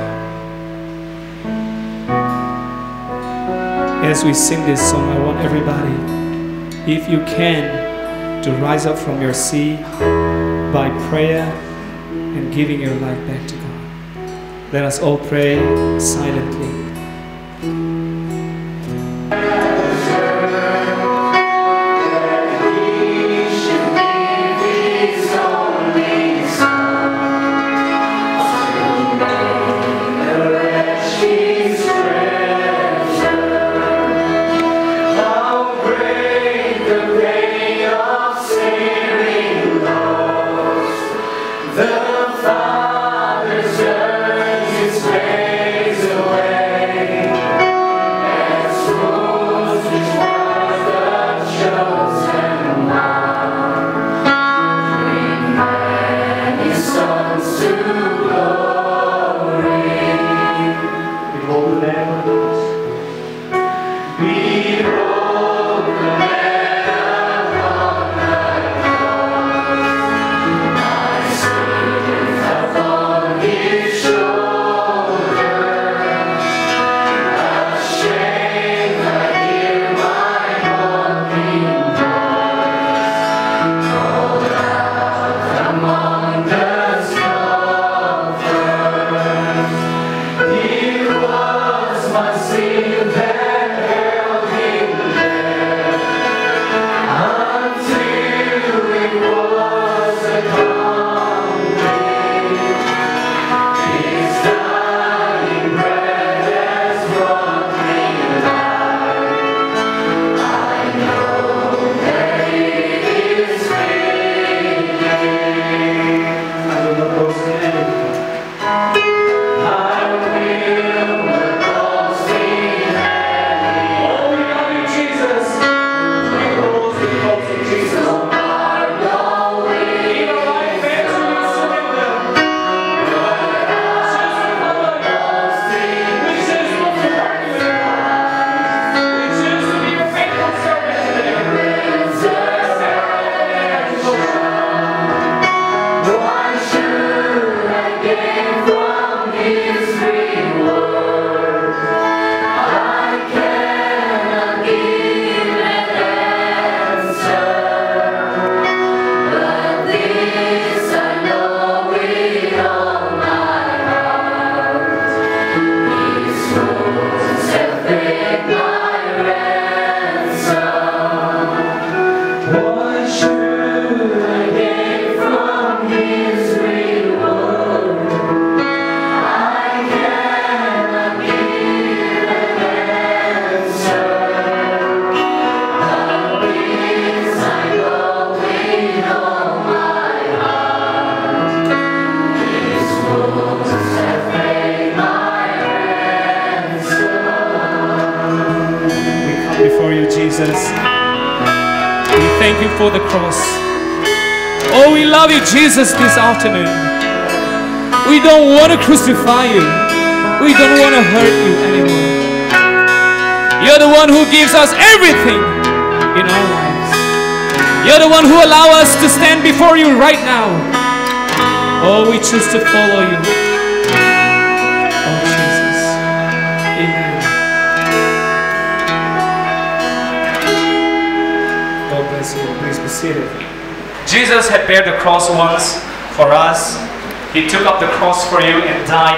Speaker 3: As we sing this song, I want everybody, if you can, to rise up from your seat by prayer and giving your life back to God. Let us all pray silently. Jesus. We thank you for the cross. Oh, we love you, Jesus, this afternoon. We don't want to crucify you. We don't want to hurt you anymore. You're the one who gives us everything in our lives. You're the one who allows us to stand before you right now. Oh, we choose to follow you. Oh, Jesus. Amen. God bless you. Please be seated. Jesus had bared the cross once for us. He took up the cross for you and died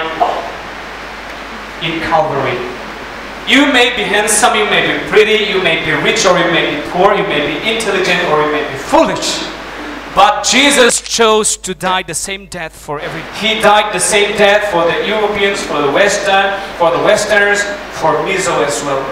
Speaker 3: in Calvary. You may be handsome, you may be pretty, you may be rich or you may be poor, you may be intelligent or you may be foolish. But Jesus chose to die the same death for every. He died the same death for the Europeans, for the Western, for the Westerners, for me so as well.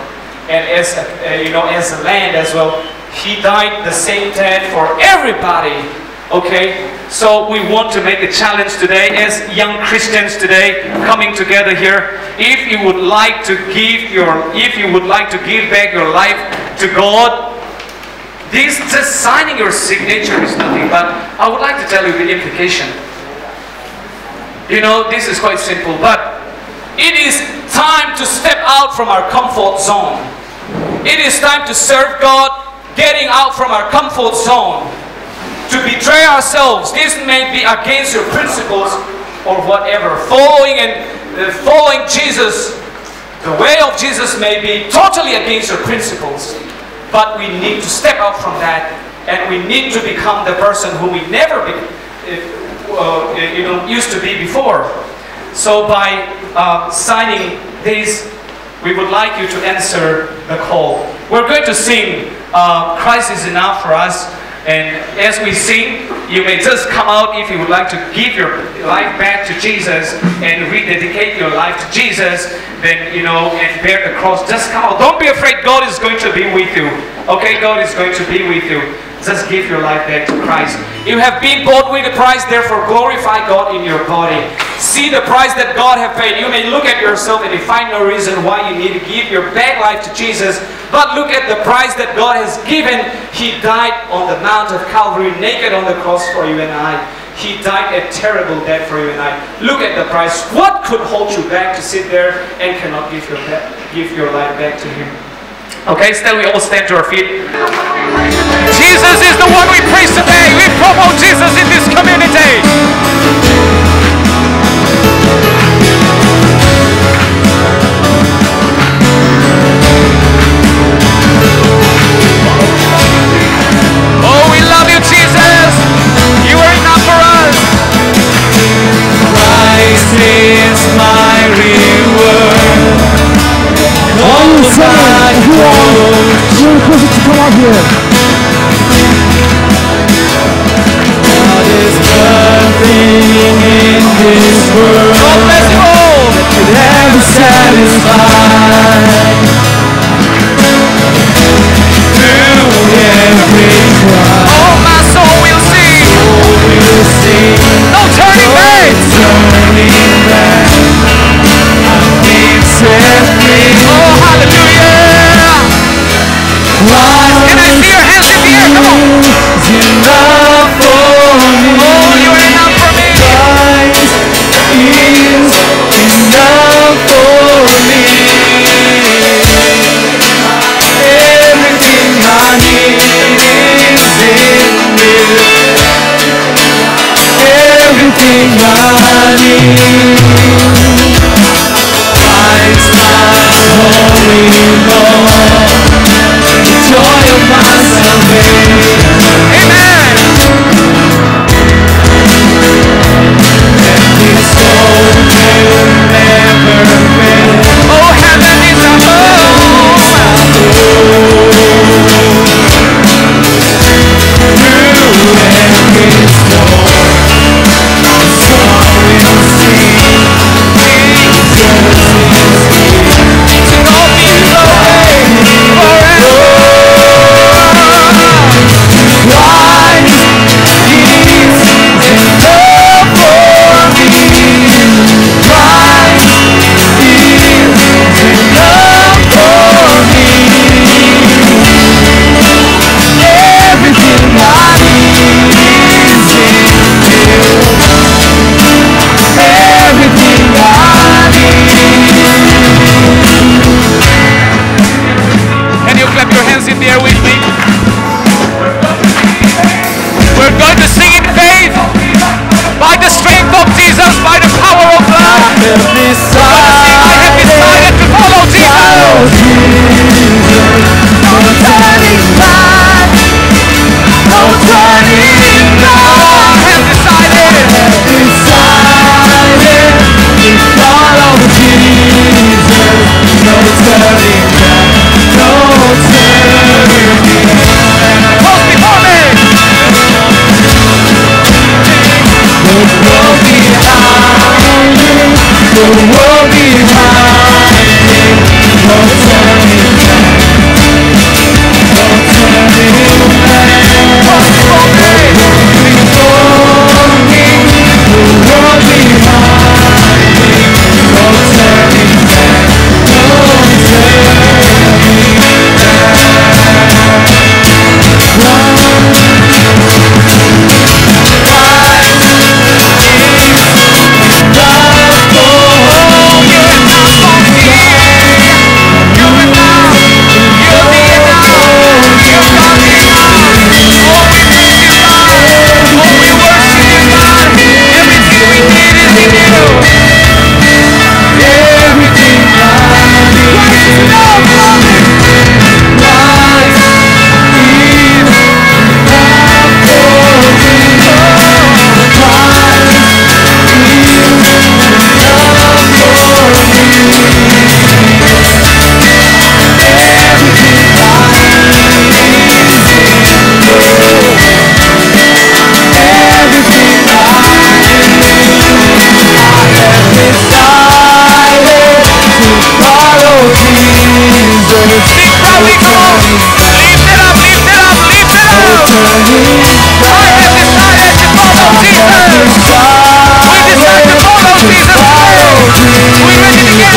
Speaker 3: and as a, uh, you know, as a land as well. He died the same death for everybody. Okay, so we want to make a challenge today as young Christians today coming together here. If you would like to give your, if you would like to give back your life to God, this just signing your signature is nothing. But I would like to tell you the implication. You know, this is quite simple, but it is time to step out from our comfort zone. It is time to serve God, getting out from our comfort zone. To betray ourselves, this may be against your principles or whatever. Following and uh, following Jesus, the way of Jesus may be totally against your principles. But we need to step out from that, and we need to become the person who we never be, uh, you know, used to be before. So by uh, signing this, we would like you to answer the call. We're going to sing uh, Christ is Enough for Us. And as we sing, you may just come out if you would like to give your life back to Jesus and rededicate your life to Jesus, then, you know, and bear the cross. Just come out. Don't be afraid. God is going to be with you. Okay, God is going to be with you. Just give your life back to Christ. You have been bought with a price, therefore glorify God in your body. See the price that God has paid. You may look at yourself and you find no reason why you need to give your back life to Jesus. But look at the price that God has given. He died on the Mount of Calvary, naked on the cross for you and I. He died a terrible death for you and I. Look at the price. What could hold you back to sit there and cannot give your, give your life back to Him? Okay, still we all stand to our feet. Jesus is the one we praise today. We promote Jesus in this community. Oh, we love you, Jesus. You are enough for us.
Speaker 2: Christ is my reward.
Speaker 1: All you saying, if you want, you request to come out here.
Speaker 2: God is nothing in this world that could ever satisfy. Through every cry,
Speaker 3: Oh, my soul will sing.
Speaker 2: soul will sing.
Speaker 3: No turning back.
Speaker 2: Turning back, I've been set free.
Speaker 3: Oh, hallelujah. Can I see your hands in the air? Come on.
Speaker 2: Is enough for me.
Speaker 3: Oh, you are enough for me.
Speaker 2: Christ is enough for me. Everything I need is in you. Everything I need. Christ my holy Lord, the joy of my salvation.
Speaker 3: Amen.
Speaker 2: And His soul will never fail.
Speaker 3: Oh, heaven is our home.
Speaker 2: Through every storm, the song will sing. Jesus is King.
Speaker 3: To God be the glory forever. Can you clap your hands in the air with me? We're going to sing in faith by the strength of Jesus, by the power of love. We're going to sing, I have decided to follow Jesus.
Speaker 2: No turning back, no turning back.
Speaker 3: I have decided.
Speaker 2: Decided to follow Jesus. No turning back, no turning back.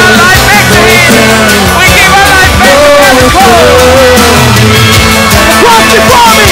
Speaker 4: our life back to Him. We give our life back to God. Cross before me.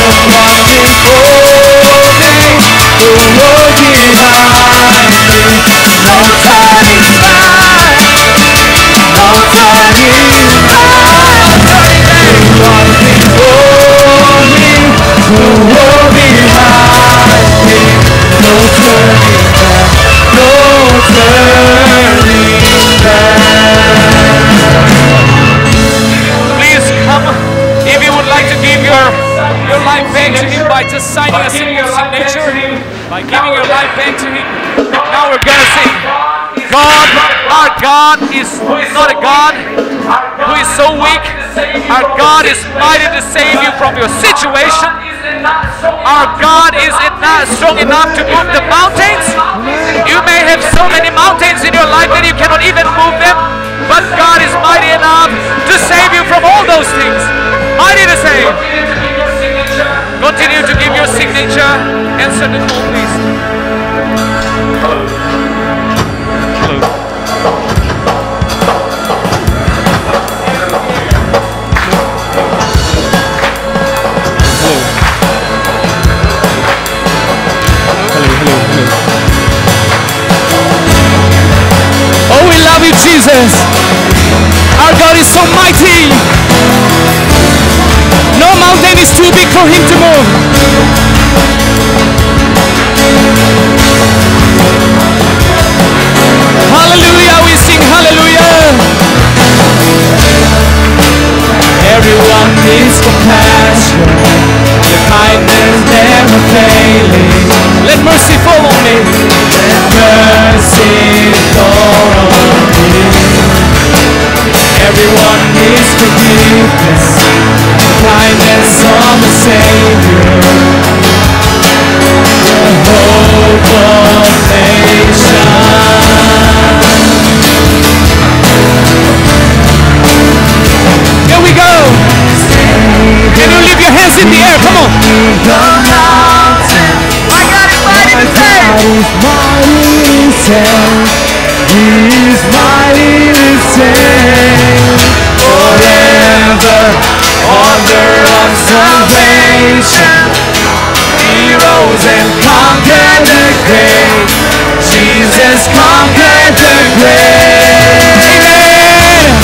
Speaker 4: Please come if you would like to give your your life back to Him by just signing a simple signature, by giving your life back to Him. Now we're gonna sing. God, our God is not a God who is so weak. Our God is mighty to save you from your situation. Our God is not strong enough to move the mountains. You may have so many mountains in your life that you cannot even move them, but God is mighty enough to save you from all those things. Mighty to save. Continue to give your signature. Answer the call, please. Oh, we love you, Jesus. Our God is so mighty. No mountain is too big for Him to move. Hallelujah, we sing hallelujah. Everyone needs compassion, the kindness never failing. Let mercy fall on me. Let mercy fall on me. Everyone needs forgiveness, the kindness of the Savior, the hope of nations. Here we go. Can you lift your hands in the air? Come on. My God is mighty to save. He is mighty to save. Forever, author of salvation. He rose and conquered the grave. Jesus conquered the grave. Amen.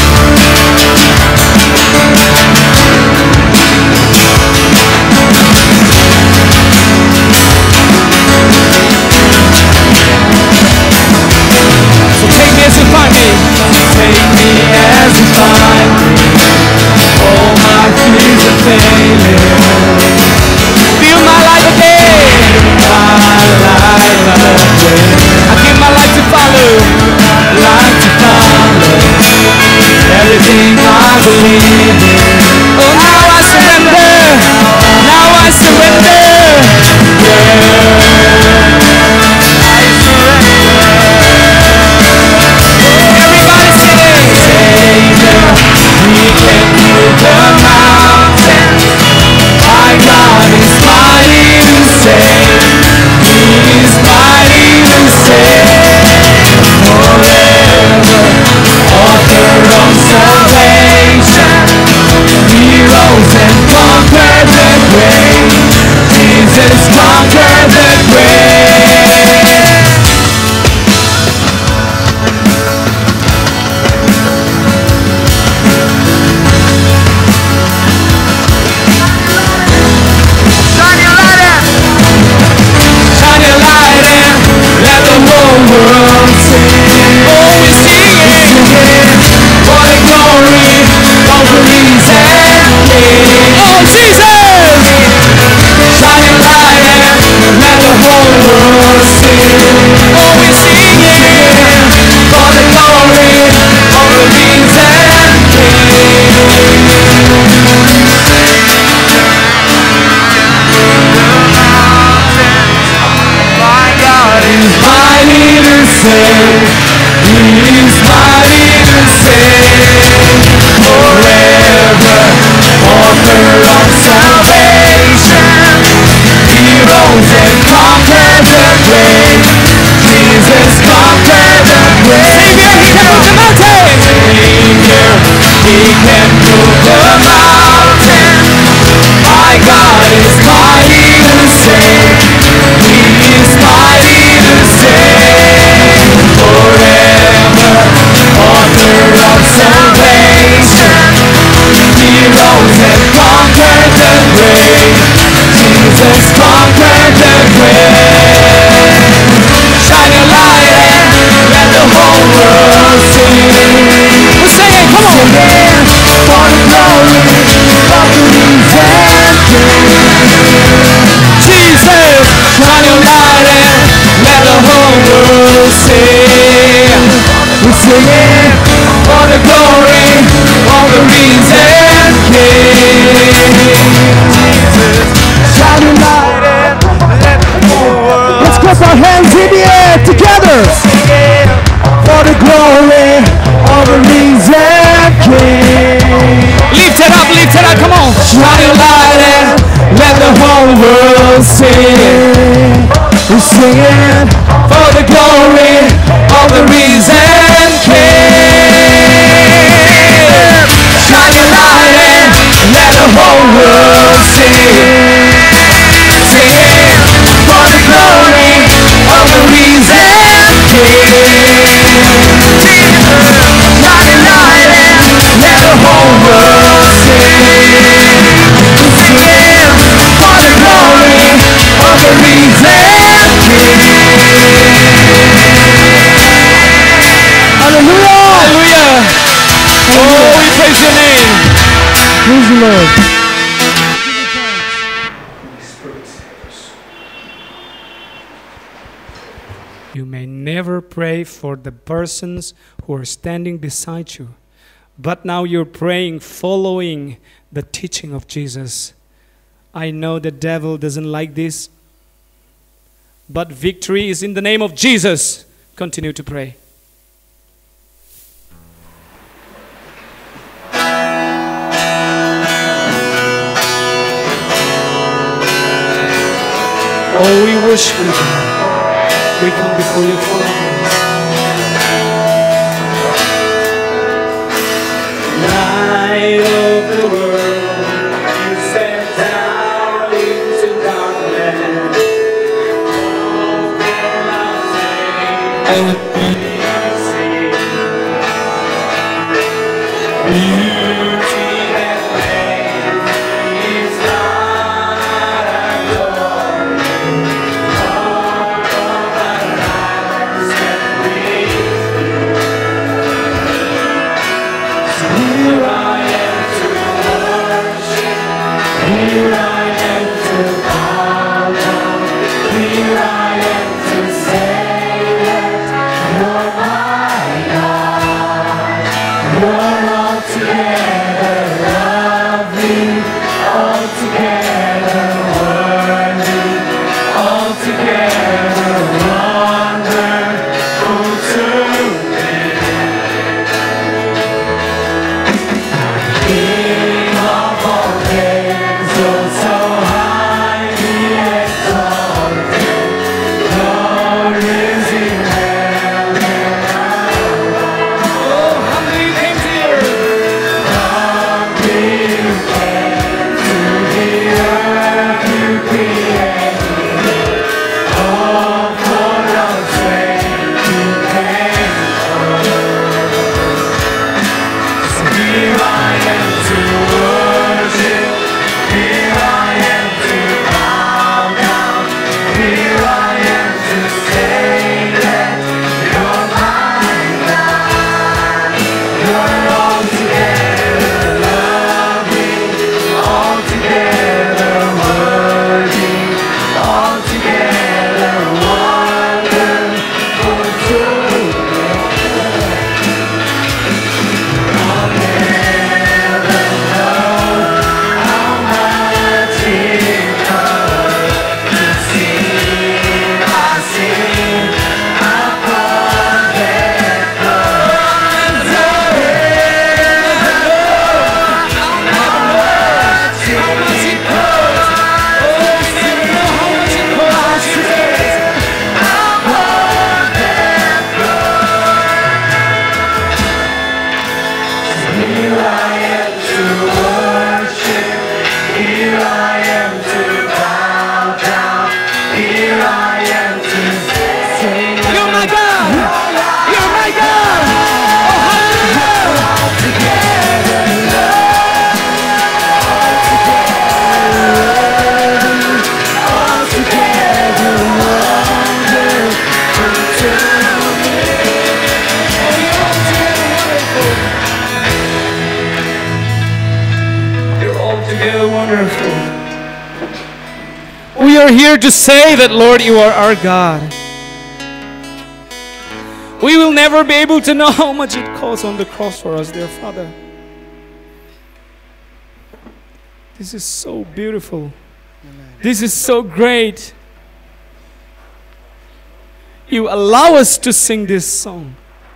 Speaker 4: So take me as you find me. Take me as you find me. All my fears are failing. Feel my life again. My life again. I give my life to follow. Life to follow. Everything I believe in. Oh, now I surrender. Now I surrender. Everybody sing. Savior, He can move the mountains. My God is mighty to save. He is mighty to save. Forever, author of salvation. He rose and conquered the grave. Jesus conquered the grave. Shine your light in. Shine your light in. Let the whole world sing. Oh, we sing it. For the glory of the risen King. Oh, Jesus. Shine your light in. Let the whole world sing. Oh, we sing it. For the glory of the risen My God is mighty to save. He is mighty to save. Forever, author of salvation. He rose and conquered the grave. Jesus conquered the grave. Savior, He can move the mountains.
Speaker 2: will sing, we'll sing it for the glory of the risen King. Shine your light and let the whole world sing. Sing it for the glory of the risen King. Shine your light and let the whole world sing. Sing it for the glory of the risen King. Hallelujah!
Speaker 3: Hallelujah! Oh, we praise your name.
Speaker 2: Praise the Lord.
Speaker 3: You may never pray for the persons who are standing beside you, but now you're praying following the teaching of Jesus. I know the devil doesn't like this, but victory is in the name of Jesus. Continue to pray. Oh, we worship you, God. We come before your throne of grace.
Speaker 2: Light of the world, you sent down into darkness. Open our faith and beauty that made is not our glory. Here I am to worship, here I am to bow down, here I am to say that you're my God. You're altogether lovely, altogether worthy, altogether wonderful to me. King of all kings, oh so highly exalted, Lord is in heaven above. Oh, humbly you came to the earth. Humbly you came to the earth you created. Oh, for our sake you came first. So here I am to worship, here I am to bow down, here I am to say that you're my God. You're altogether lovely, altogether worthy, altogether wonderful to me. I'll never know how much it costs to see my sin upon that cross. I'll never know how much it costs. Oh, never know how much it costs to see upon that cross. Here I am to worship, here I am to bow down, here I am to sing. You're my God! You're my God! Oh, hallelujah! Altogether love, altogether wonderful to me. Oh, you're altogether wonderful. You're altogether wonderful.
Speaker 3: We are here to say that, Lord, you are our God. We will never be able to know how much it costs on the cross for us, dear Father. This is so beautiful. This is so great. You allow us to sing this song.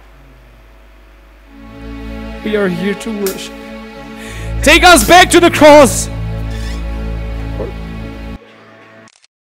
Speaker 3: We are here to worship. Take us back to the cross.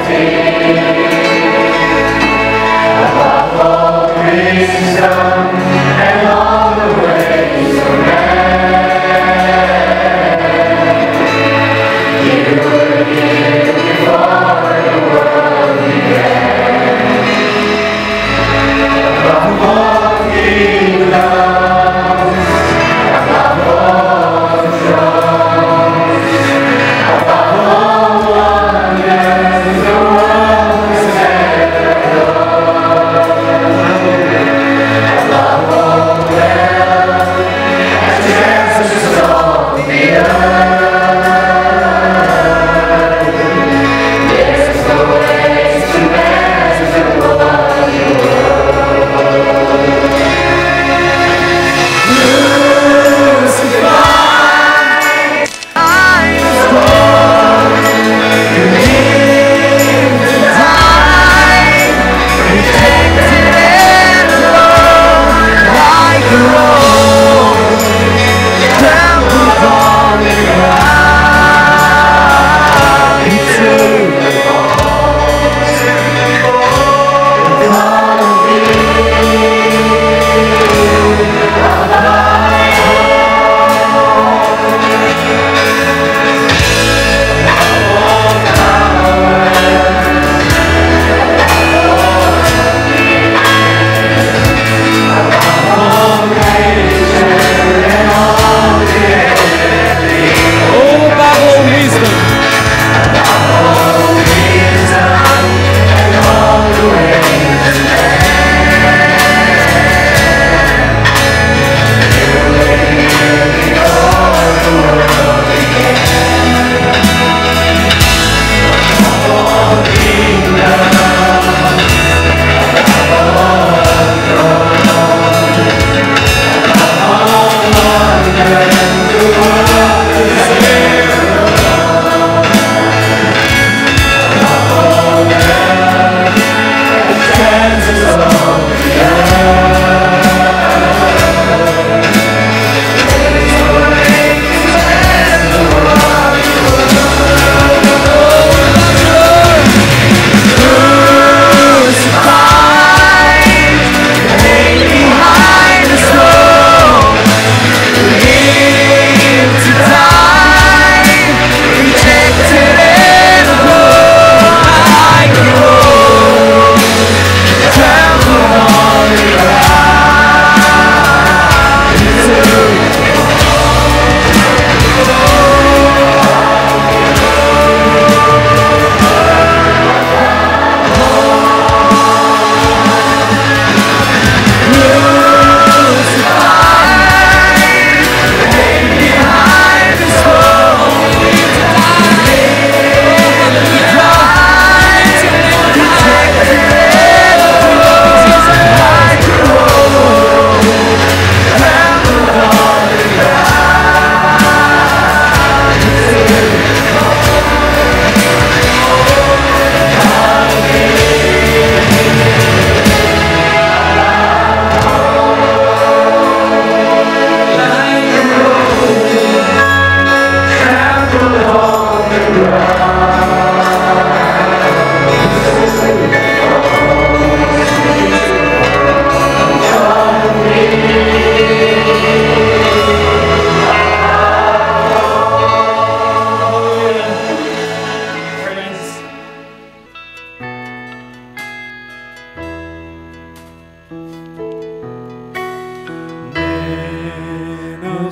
Speaker 2: of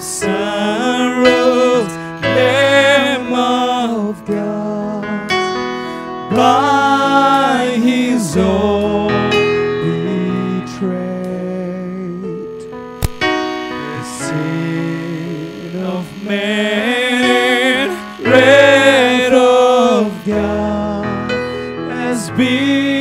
Speaker 2: sorrows, Lamb of God, by His own betrayed, the sin of man and wrath of God has been